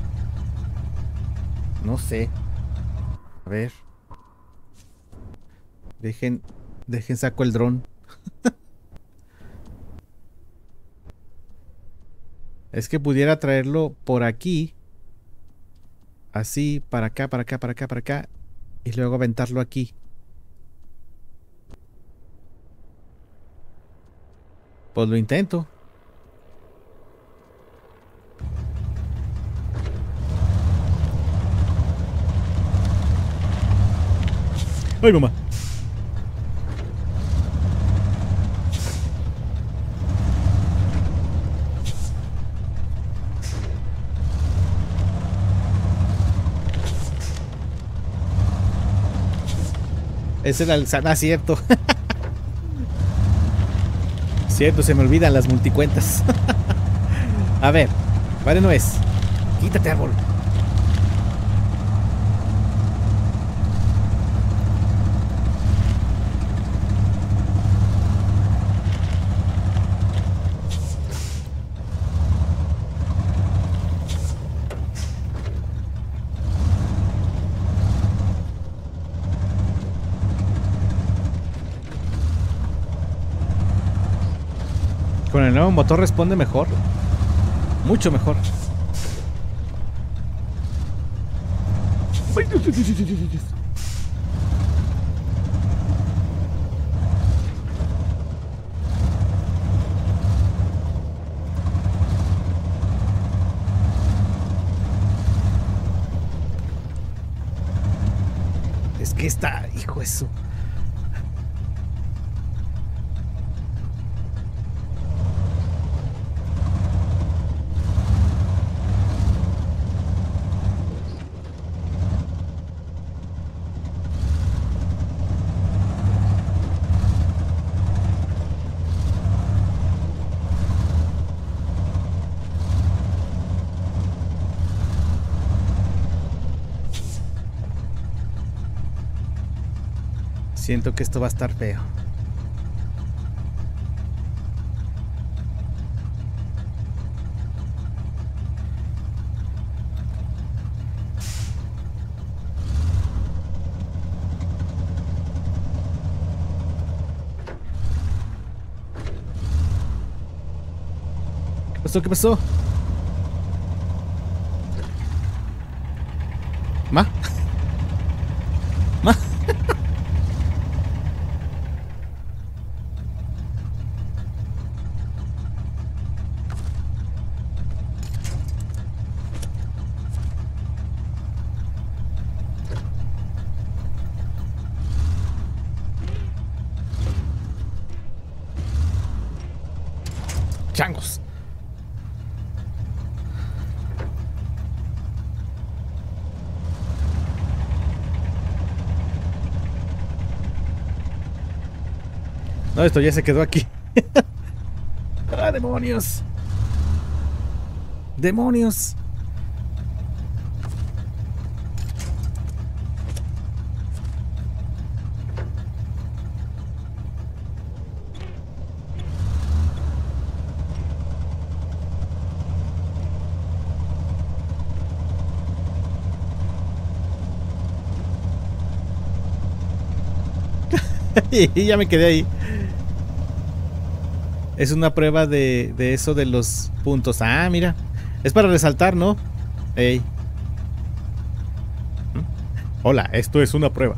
No sé. A ver. Dejen saco el dron. Es que pudiera traerlo por aquí. Así, para acá. Y luego aventarlo aquí. Pues lo intento. ¡Ay, mamá! Ese era el sana, cierto. Cierto, se me olvidan las multicuentas. A ver, vale, no es. Quítate, árbol. con el nuevo motor responde mejor. Mucho mejor. Es que está, hijo eso. Siento que esto va a estar feo. ¿Qué pasó? ¿Qué pasó? ¿Ma? ¿Ma? Changos. No, esto ya se quedó aquí. ¡Ah, demonios! ¡Demonios! Y ya me quedé ahí. Es una prueba de eso de los puntos. Ah, mira. Es para resaltar, ¿no? Ey. Hola, esto es una prueba.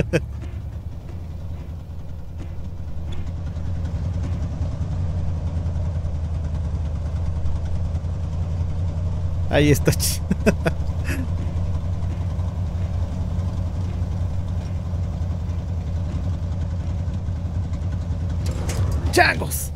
Ahí está. ¡Changos!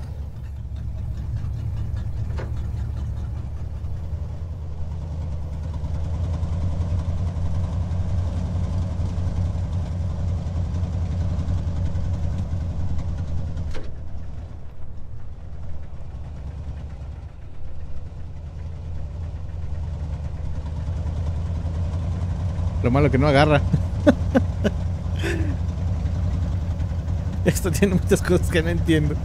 Lo malo que no agarra. Esto tiene muchas cosas que no entiendo.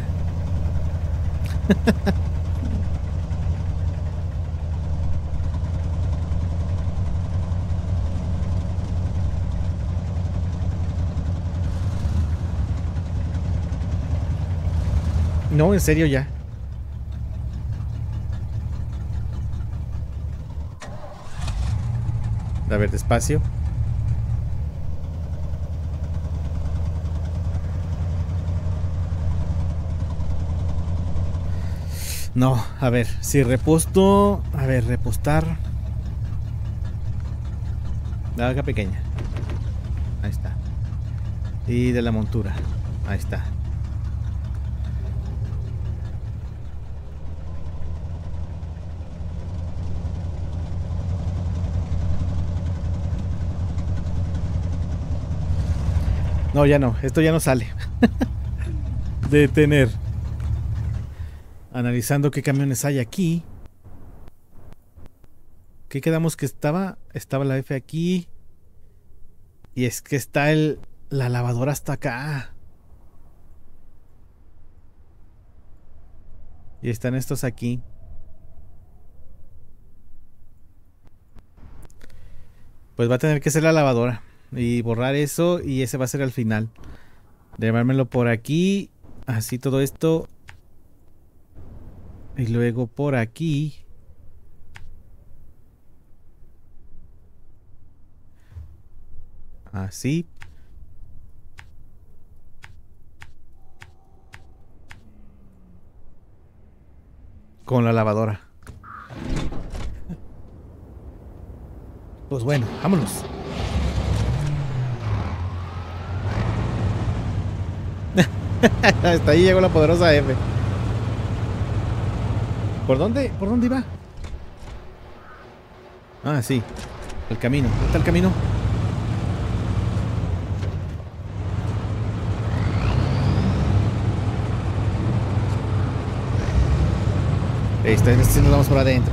No, en serio ya. A ver, despacio. No, a ver, si reposto. A ver, repostar. La vaca pequeña. Ahí está. Y de la montura. Ahí está. No, ya no. Esto ya no sale. Detener. Analizando qué camiones hay aquí. ¿Qué quedamos que estaba? Estaba la F aquí. Y es que está la lavadora hasta acá. Y están estos aquí. Pues va a tener que ser la lavadora. Y borrar eso. Y ese va a ser el final. Llevármelo por aquí. Así todo esto. Y luego por aquí. Así. Con la lavadora. Pues bueno, vámonos. Hasta ahí llegó la poderosa F. ¿Por dónde? ¿Por dónde iba? Ah, sí. El camino. ¿Dónde está el camino? Este sí nos vamos por adentro.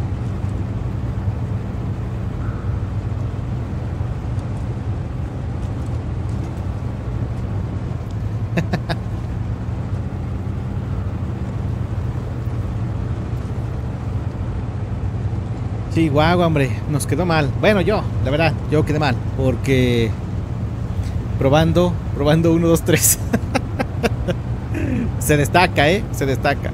Sí, guau, hombre, nos quedó mal. Bueno, la verdad, yo quedé mal. Porque probando 1, 2, 3. Se destaca, se destaca.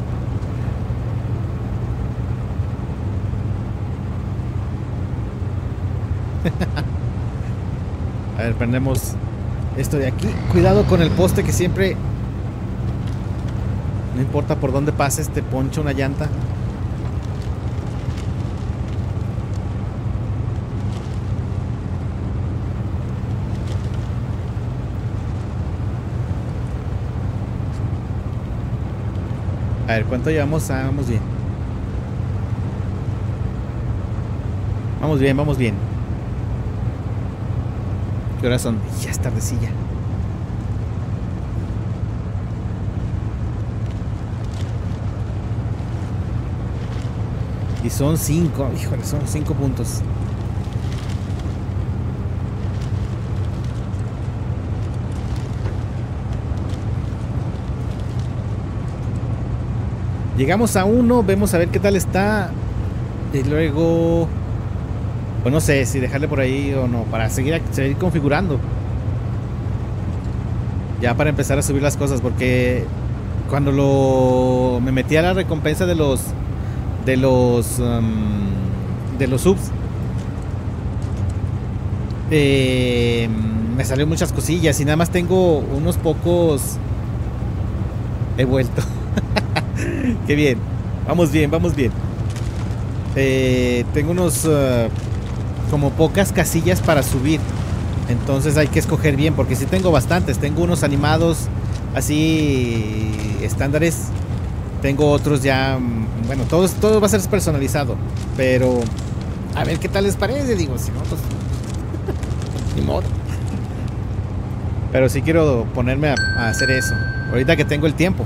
A ver, prendemos esto de aquí. Cuidado con el poste que siempre... No importa por dónde pases, te poncha una llanta. A ver, ¿cuánto llevamos? Ah, vamos bien. Vamos bien, vamos bien. ¿Qué horas son? Ya es tardecilla. Y son 5, híjole, son 5 puntos. Llegamos a 1, vemos a ver qué tal está. Y luego... Pues no sé si dejarle por ahí o no, para seguir configurando. Ya para empezar a subir las cosas, porque cuando me metí a la recompensa de los subs, me salió muchas cosillas y nada más tengo unos pocos. He vuelto. Qué bien. Vamos bien, vamos bien. Tengo unos como pocas casillas para subir. Entonces hay que escoger bien, porque si tengo bastantes. Tengo unos animados así estándares. Tengo otros ya, bueno, todo va a ser personalizado. Pero a ver qué tal les parece. Digo, si no, pues ni modo. Pero sí quiero ponerme a hacer eso ahorita que tengo el tiempo.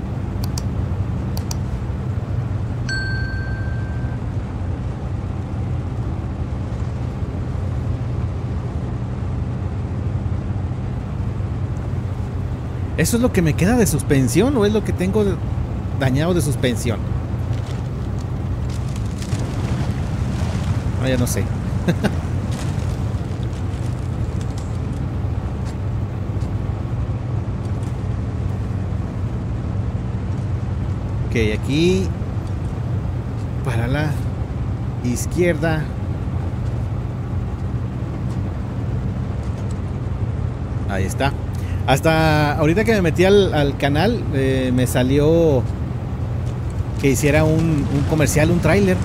¿Eso es lo que me queda de suspensión o es lo que tengo dañado de suspensión? No, ya no sé. Ok, aquí para la izquierda. Ahí está. Hasta ahorita que me metí al canal, me salió que hiciera un comercial, un tráiler.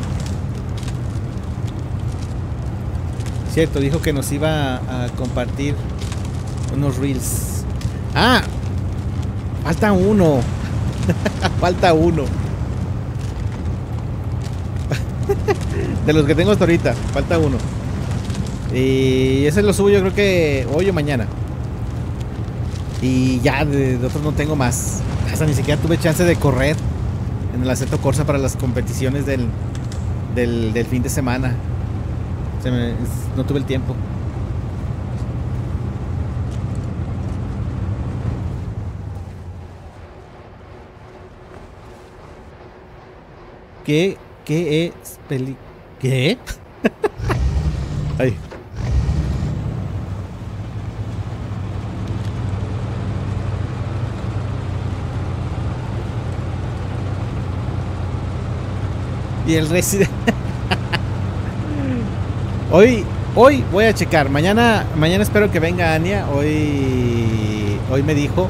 Cierto, dijo que nos iba a compartir unos reels. ¡Ah! Falta uno. Falta uno. De los que tengo hasta ahorita, falta uno. Y ese lo subo yo creo que hoy o mañana. Y ya de otros no tengo más. Hasta ni siquiera tuve chance de correr en el Assetto Corsa para las competiciones del fin de semana. No tuve el tiempo. ¿Qué es ¿Qué? Ay. Y el Resident. Hoy voy a checar. Mañana espero que venga Ania. Hoy me dijo.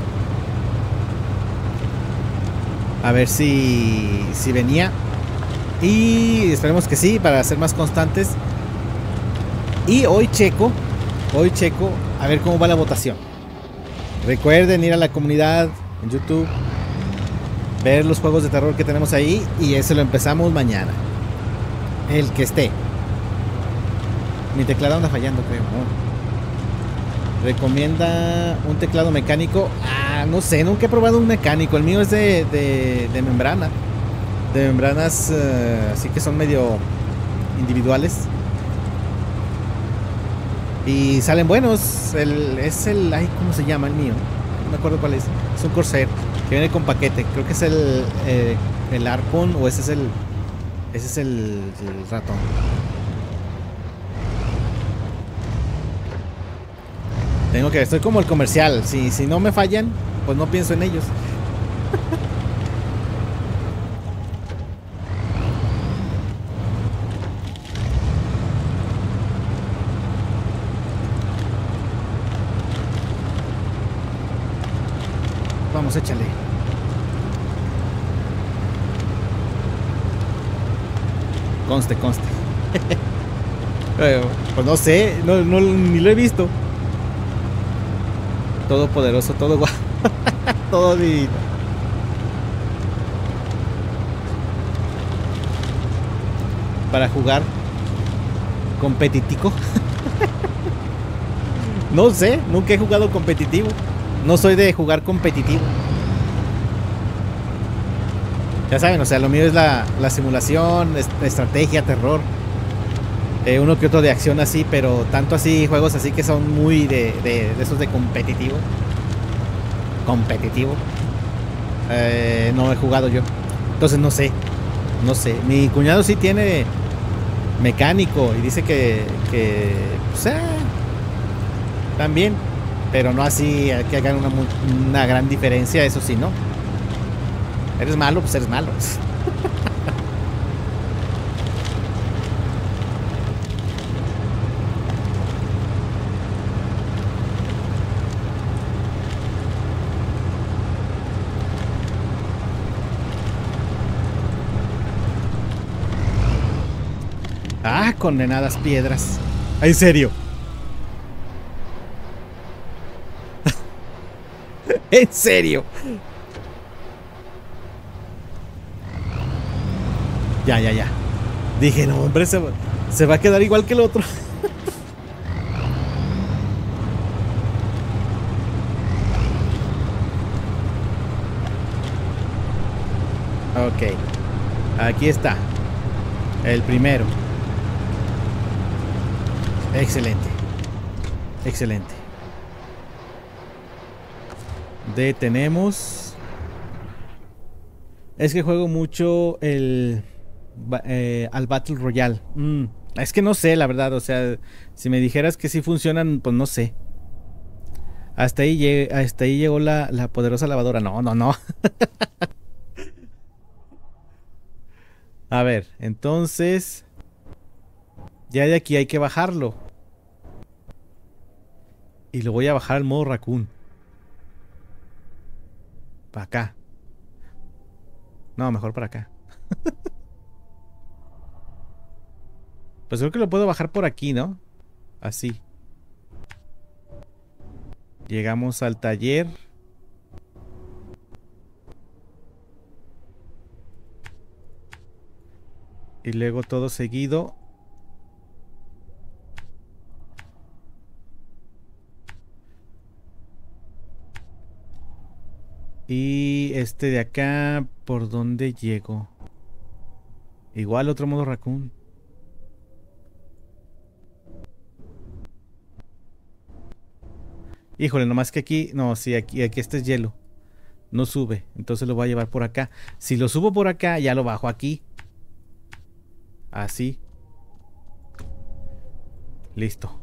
A ver si venía. Y esperemos que sí, para ser más constantes. Y hoy checo a ver cómo va la votación. Recuerden ir a la comunidad en YouTube, ver los juegos de terror que tenemos ahí, y ese lo empezamos mañana. El que esté. Mi teclado anda fallando, creo. ¿No? Recomienda un teclado mecánico. No sé, nunca he probado un mecánico. El mío es de membrana. De membranas, así que son medio individuales. Y salen buenos. Ay, ¿cómo se llama el mío? No me acuerdo cuál es. Es un Corsair que viene con paquete. Creo que es el Arpon, o ese es el ratón. Estoy como el comercial. Si no me fallan, pues no pienso en ellos. Vamos, échale. Conste. Pues no sé, ni lo he visto. Todopoderoso, todo guapo. Todo divino. Para jugar competitivo. No sé, nunca he jugado competitivo. No soy de jugar competitivo. Ya saben, o sea, lo mío es la simulación, estrategia, terror. Uno que otro de acción así, pero tanto así, juegos así que son muy de esos de competitivo. No he jugado yo. Entonces no sé. Mi cuñado sí tiene mecánico y dice que pues, también, pero no así que hagan una gran diferencia, eso sí, ¿no? Eres malo, pues eres malo. Condenadas piedras. ¿En serio? ¿En serio? Ya. Dije, no, hombre, se va a quedar igual que el otro. Ok. Aquí está. El primero. Excelente. Detenemos. Es que juego mucho al Battle Royale. Es que no sé, la verdad. O sea, si me dijeras que sí funcionan, pues no sé. Hasta ahí llegó la poderosa lavadora. No. A ver, entonces ya de aquí hay que bajarlo. Y lo voy a bajar al modo Raccoon. Para acá. No, mejor para acá. Pues creo que lo puedo bajar por aquí, ¿no? Así. Llegamos al taller. Y luego todo seguido. Y este de acá, ¿por dónde llego? Igual otro modo Raccoon. Híjole, nomás que aquí... No, sí, aquí este es hielo. No sube, entonces lo voy a llevar por acá. Si lo subo por acá, ya lo bajo aquí. Así. Listo.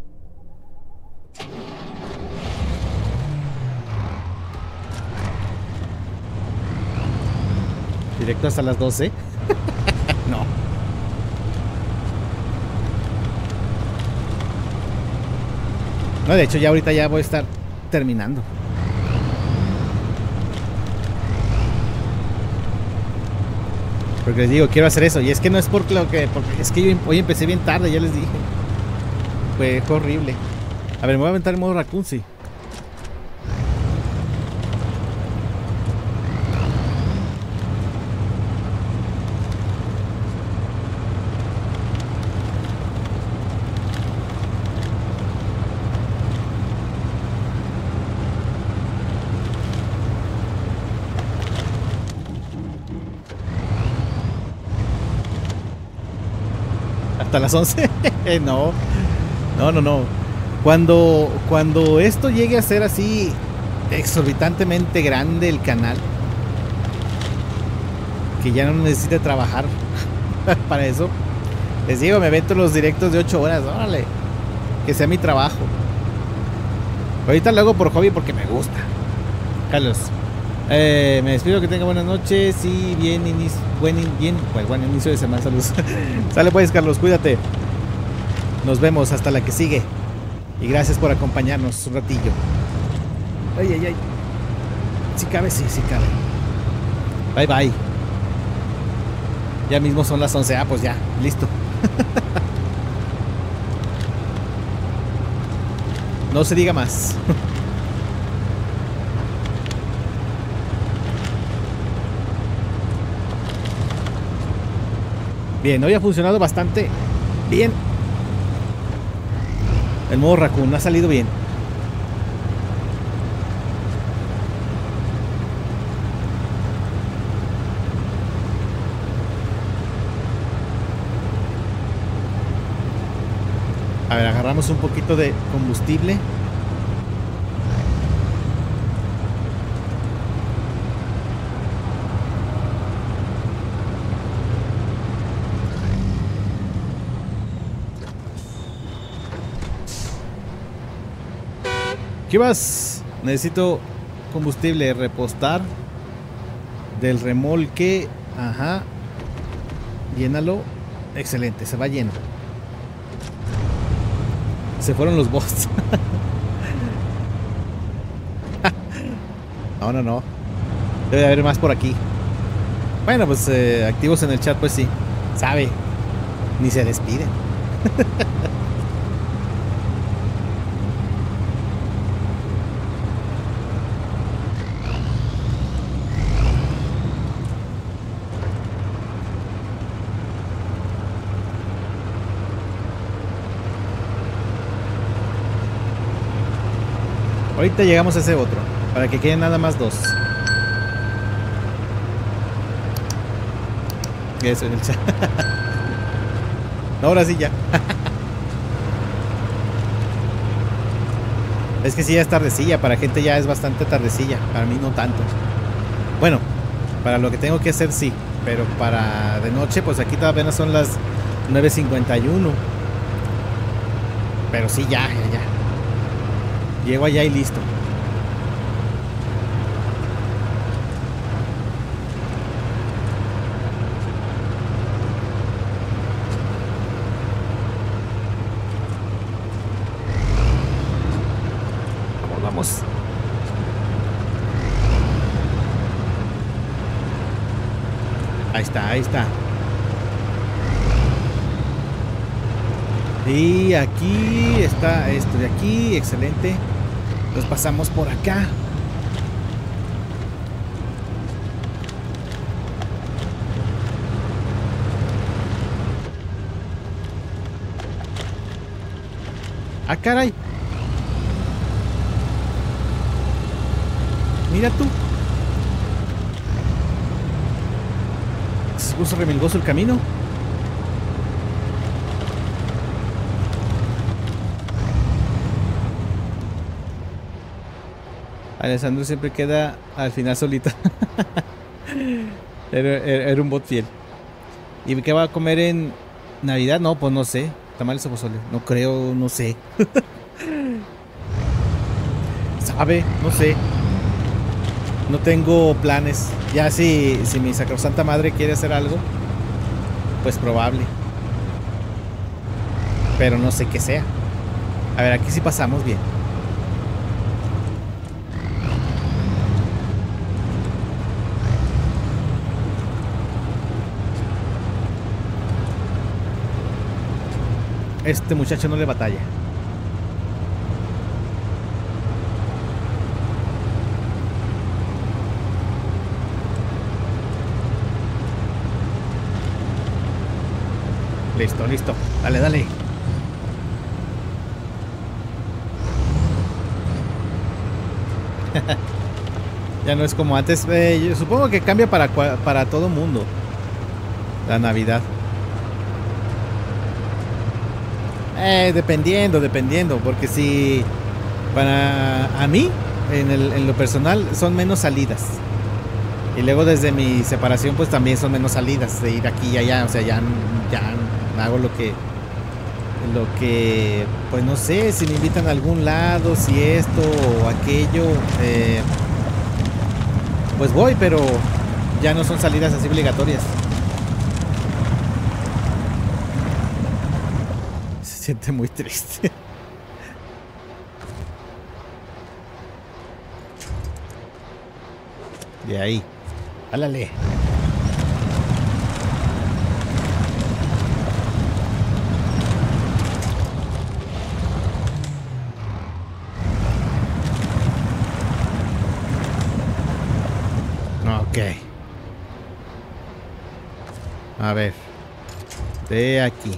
Directo hasta las 12. No. No, de hecho ya ahorita ya voy a estar terminando. Porque les digo, quiero hacer eso. Y es que no es porque porque es que yo hoy empecé bien tarde, ya les dije. Fue horrible. A ver, me voy a aventar en modo Raccoon, sí. Hasta las 11. No, no. Cuando esto llegue a ser así exorbitantemente grande el canal, que ya no necesite trabajar para eso, les digo, me avento los directos de 8 horas, órale, que sea mi trabajo. Ahorita lo hago por hobby porque me gusta. Carlos, me despido, que tenga buenas noches y buen inicio de semana. Saludos. Sale pues, Carlos, cuídate. Nos vemos hasta la que sigue. Y gracias por acompañarnos un ratillo. Ay. Si cabe, sí cabe. Bye, bye. Ya mismo son las 11. Ah, pues ya, listo. No se diga más. Bien, hoy ha funcionado bastante bien. El modo Raccoon ha salido bien. A ver, agarramos un poquito de combustible. ¿Qué vas? Necesito combustible, repostar del remolque. Ajá. Llénalo. Excelente, se va lleno. Se fueron los bots. No. Debe de haber más por aquí. Bueno, pues activos en el chat, pues sí. Sabe. Ni se despiden. Ahorita llegamos a ese otro, para que queden nada más 2. Eso en el chat. No, ahora sí ya. Es que sí, ya es tardecilla, para gente ya es bastante tardecilla, para mí no tanto. Bueno, para lo que tengo que hacer sí, pero para de noche, pues aquí apenas son las 9:51. Pero sí, ya. Llego allá y listo. Vamos. Ahí está. Y aquí está esto de aquí, excelente. Nos pasamos por acá. Ah, caray. Mira tú. Se puso remilgoso el camino. Alessandro siempre queda al final solito. Era un bot fiel. ¿Y qué va a comer en Navidad? No, pues no sé. Tamales o pozole. No creo, no sé. ¿Sabe? No sé. No tengo planes. Ya si mi sacrosanta madre quiere hacer algo, pues probable. Pero no sé qué sea. A ver, aquí sí pasamos bien. Este muchacho no le batalla. Listo, listo. Dale, dale. Ya no es como antes. Yo supongo que cambia para todo mundo. La Navidad. Dependiendo. Porque si para a mí, en lo personal, son menos salidas. Y luego desde mi separación, pues también son menos salidas. De ir aquí y allá. O sea, ya hago lo que, pues no sé, si me invitan a algún lado, si esto o aquello, pues voy, pero ya no son salidas así obligatorias. Se siente muy triste. De ahí, álale. Ok. A ver. De aquí.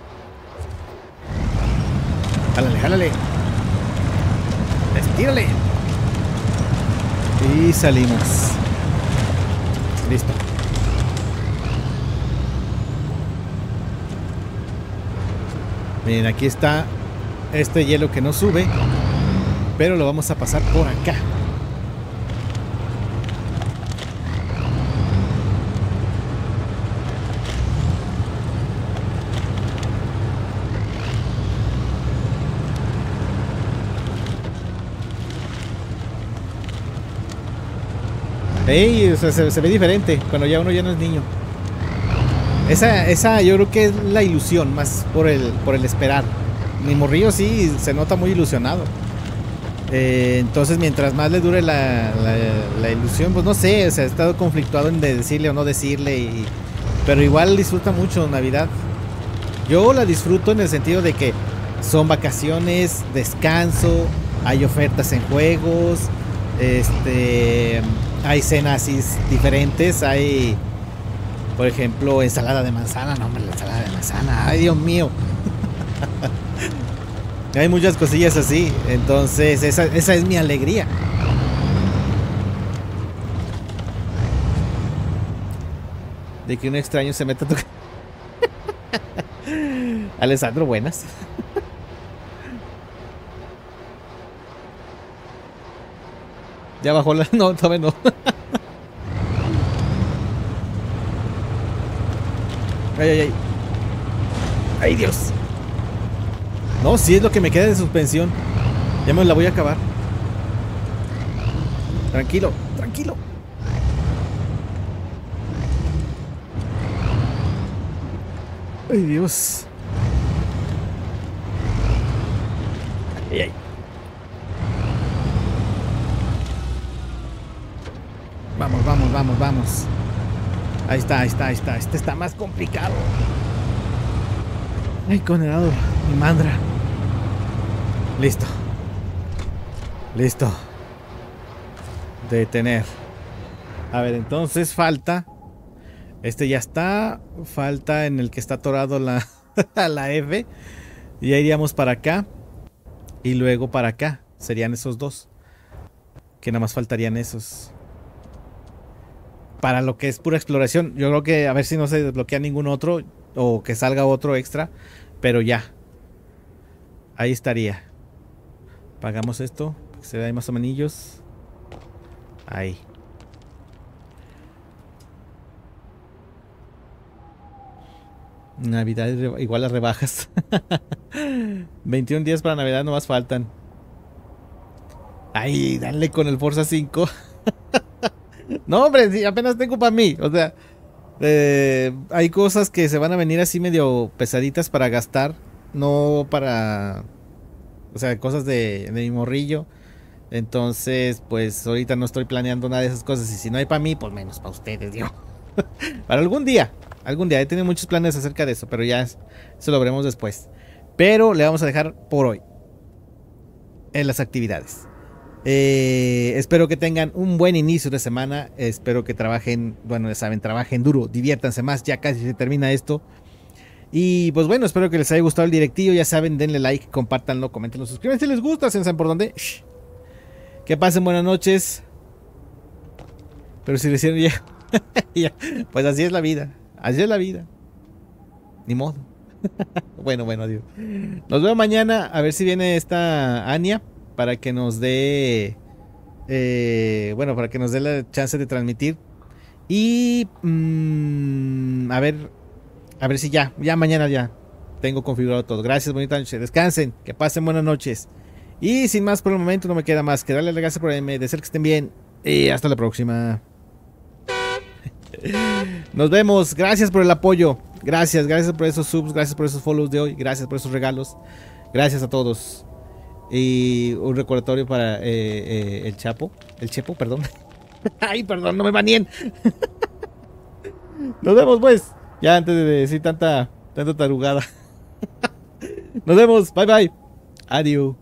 Jálale, jálale. Estírale. Y salimos. Listo. Miren, aquí está este hielo que no sube, pero lo vamos a pasar por acá. O sea, se ve diferente cuando ya uno ya no es niño. Esa yo creo que es la ilusión, más por el esperar. Mi morrillo sí se nota muy ilusionado. Entonces mientras más le dure la ilusión, pues no sé, o sea, he estado conflictuado en de decirle o no decirle, pero igual disfruta mucho Navidad. Yo la disfruto en el sentido de que son vacaciones, descanso, hay ofertas en juegos, hay cenas diferentes, hay, por ejemplo, ensalada de manzana. No, hombre, la ensalada de manzana, ay, Dios mío. Hay muchas cosillas así, entonces esa es mi alegría. De que un extraño se meta a tu... Alessandro, buenas. Ya bajó la... No, todavía no. Ay, ay, ay. Ay, Dios. No, sí es lo que me queda de suspensión. Ya me la voy a acabar. Tranquilo, tranquilo. Ay, Dios. Ay, ay. Vamos, vamos, vamos, vamos. Ahí está, ahí está, ahí está. Este está más complicado. Ay, condenado, mi mandra. Listo. Listo. Detener. A ver, entonces falta. Este ya está. Falta en el que está atorado la F. Y ahí iríamos para acá. Y luego para acá. Serían esos dos. Que nada más faltarían esos. Para lo que es pura exploración. Yo creo que a ver si no se desbloquea ningún otro. O que salga otro extra. Pero ya. Ahí estaría. Pagamos esto. Que se vea más o menos. Ahí. Navidad igual las rebajas. 21 días para Navidad no más faltan. Ahí, dale con el Forza 5. No, hombre, sí, apenas tengo para mí. O sea, hay cosas que se van a venir así medio pesaditas para gastar. No para... O sea, cosas de mi morrillo. Entonces, pues ahorita no estoy planeando nada de esas cosas. Y si no hay para mí, pues menos para ustedes, digo. Para algún día. Algún día. He tenido muchos planes acerca de eso, pero ya eso lo veremos después. Pero le vamos a dejar por hoy en las actividades. Espero que tengan un buen inicio de semana. Espero que trabajen, bueno, ya saben, trabajen duro, diviértanse más. Ya casi se termina esto. Y pues bueno, espero que les haya gustado el directillo. Ya saben, denle like, compártanlo, coméntenlo, suscríbanse si les gusta. ¿Saben por dónde? Shh. Que pasen buenas noches. Pero si lo hicieron ya, ya, pues así es la vida. Así es la vida. Ni modo. Bueno, adiós. Nos vemos mañana. A ver si viene esta Ania para que nos dé. Bueno, para que nos dé la chance de transmitir. Y. A ver si ya mañana ya tengo configurado todo. Gracias, bonita noche. Descansen. Que pasen buenas noches. Y sin más por el momento, no me queda más que darle las gracias por M. Desear que estén bien. Y hasta la próxima. Nos vemos. Gracias por el apoyo. Gracias por esos subs. Gracias por esos follows de hoy. Gracias por esos regalos. Gracias a todos. Y un recordatorio para el Chapo. El Chepo, perdón. Ay, perdón, no me baneen. Nos vemos pues. Ya antes de decir tanta tarugada. Nos vemos. Bye bye. Adiós.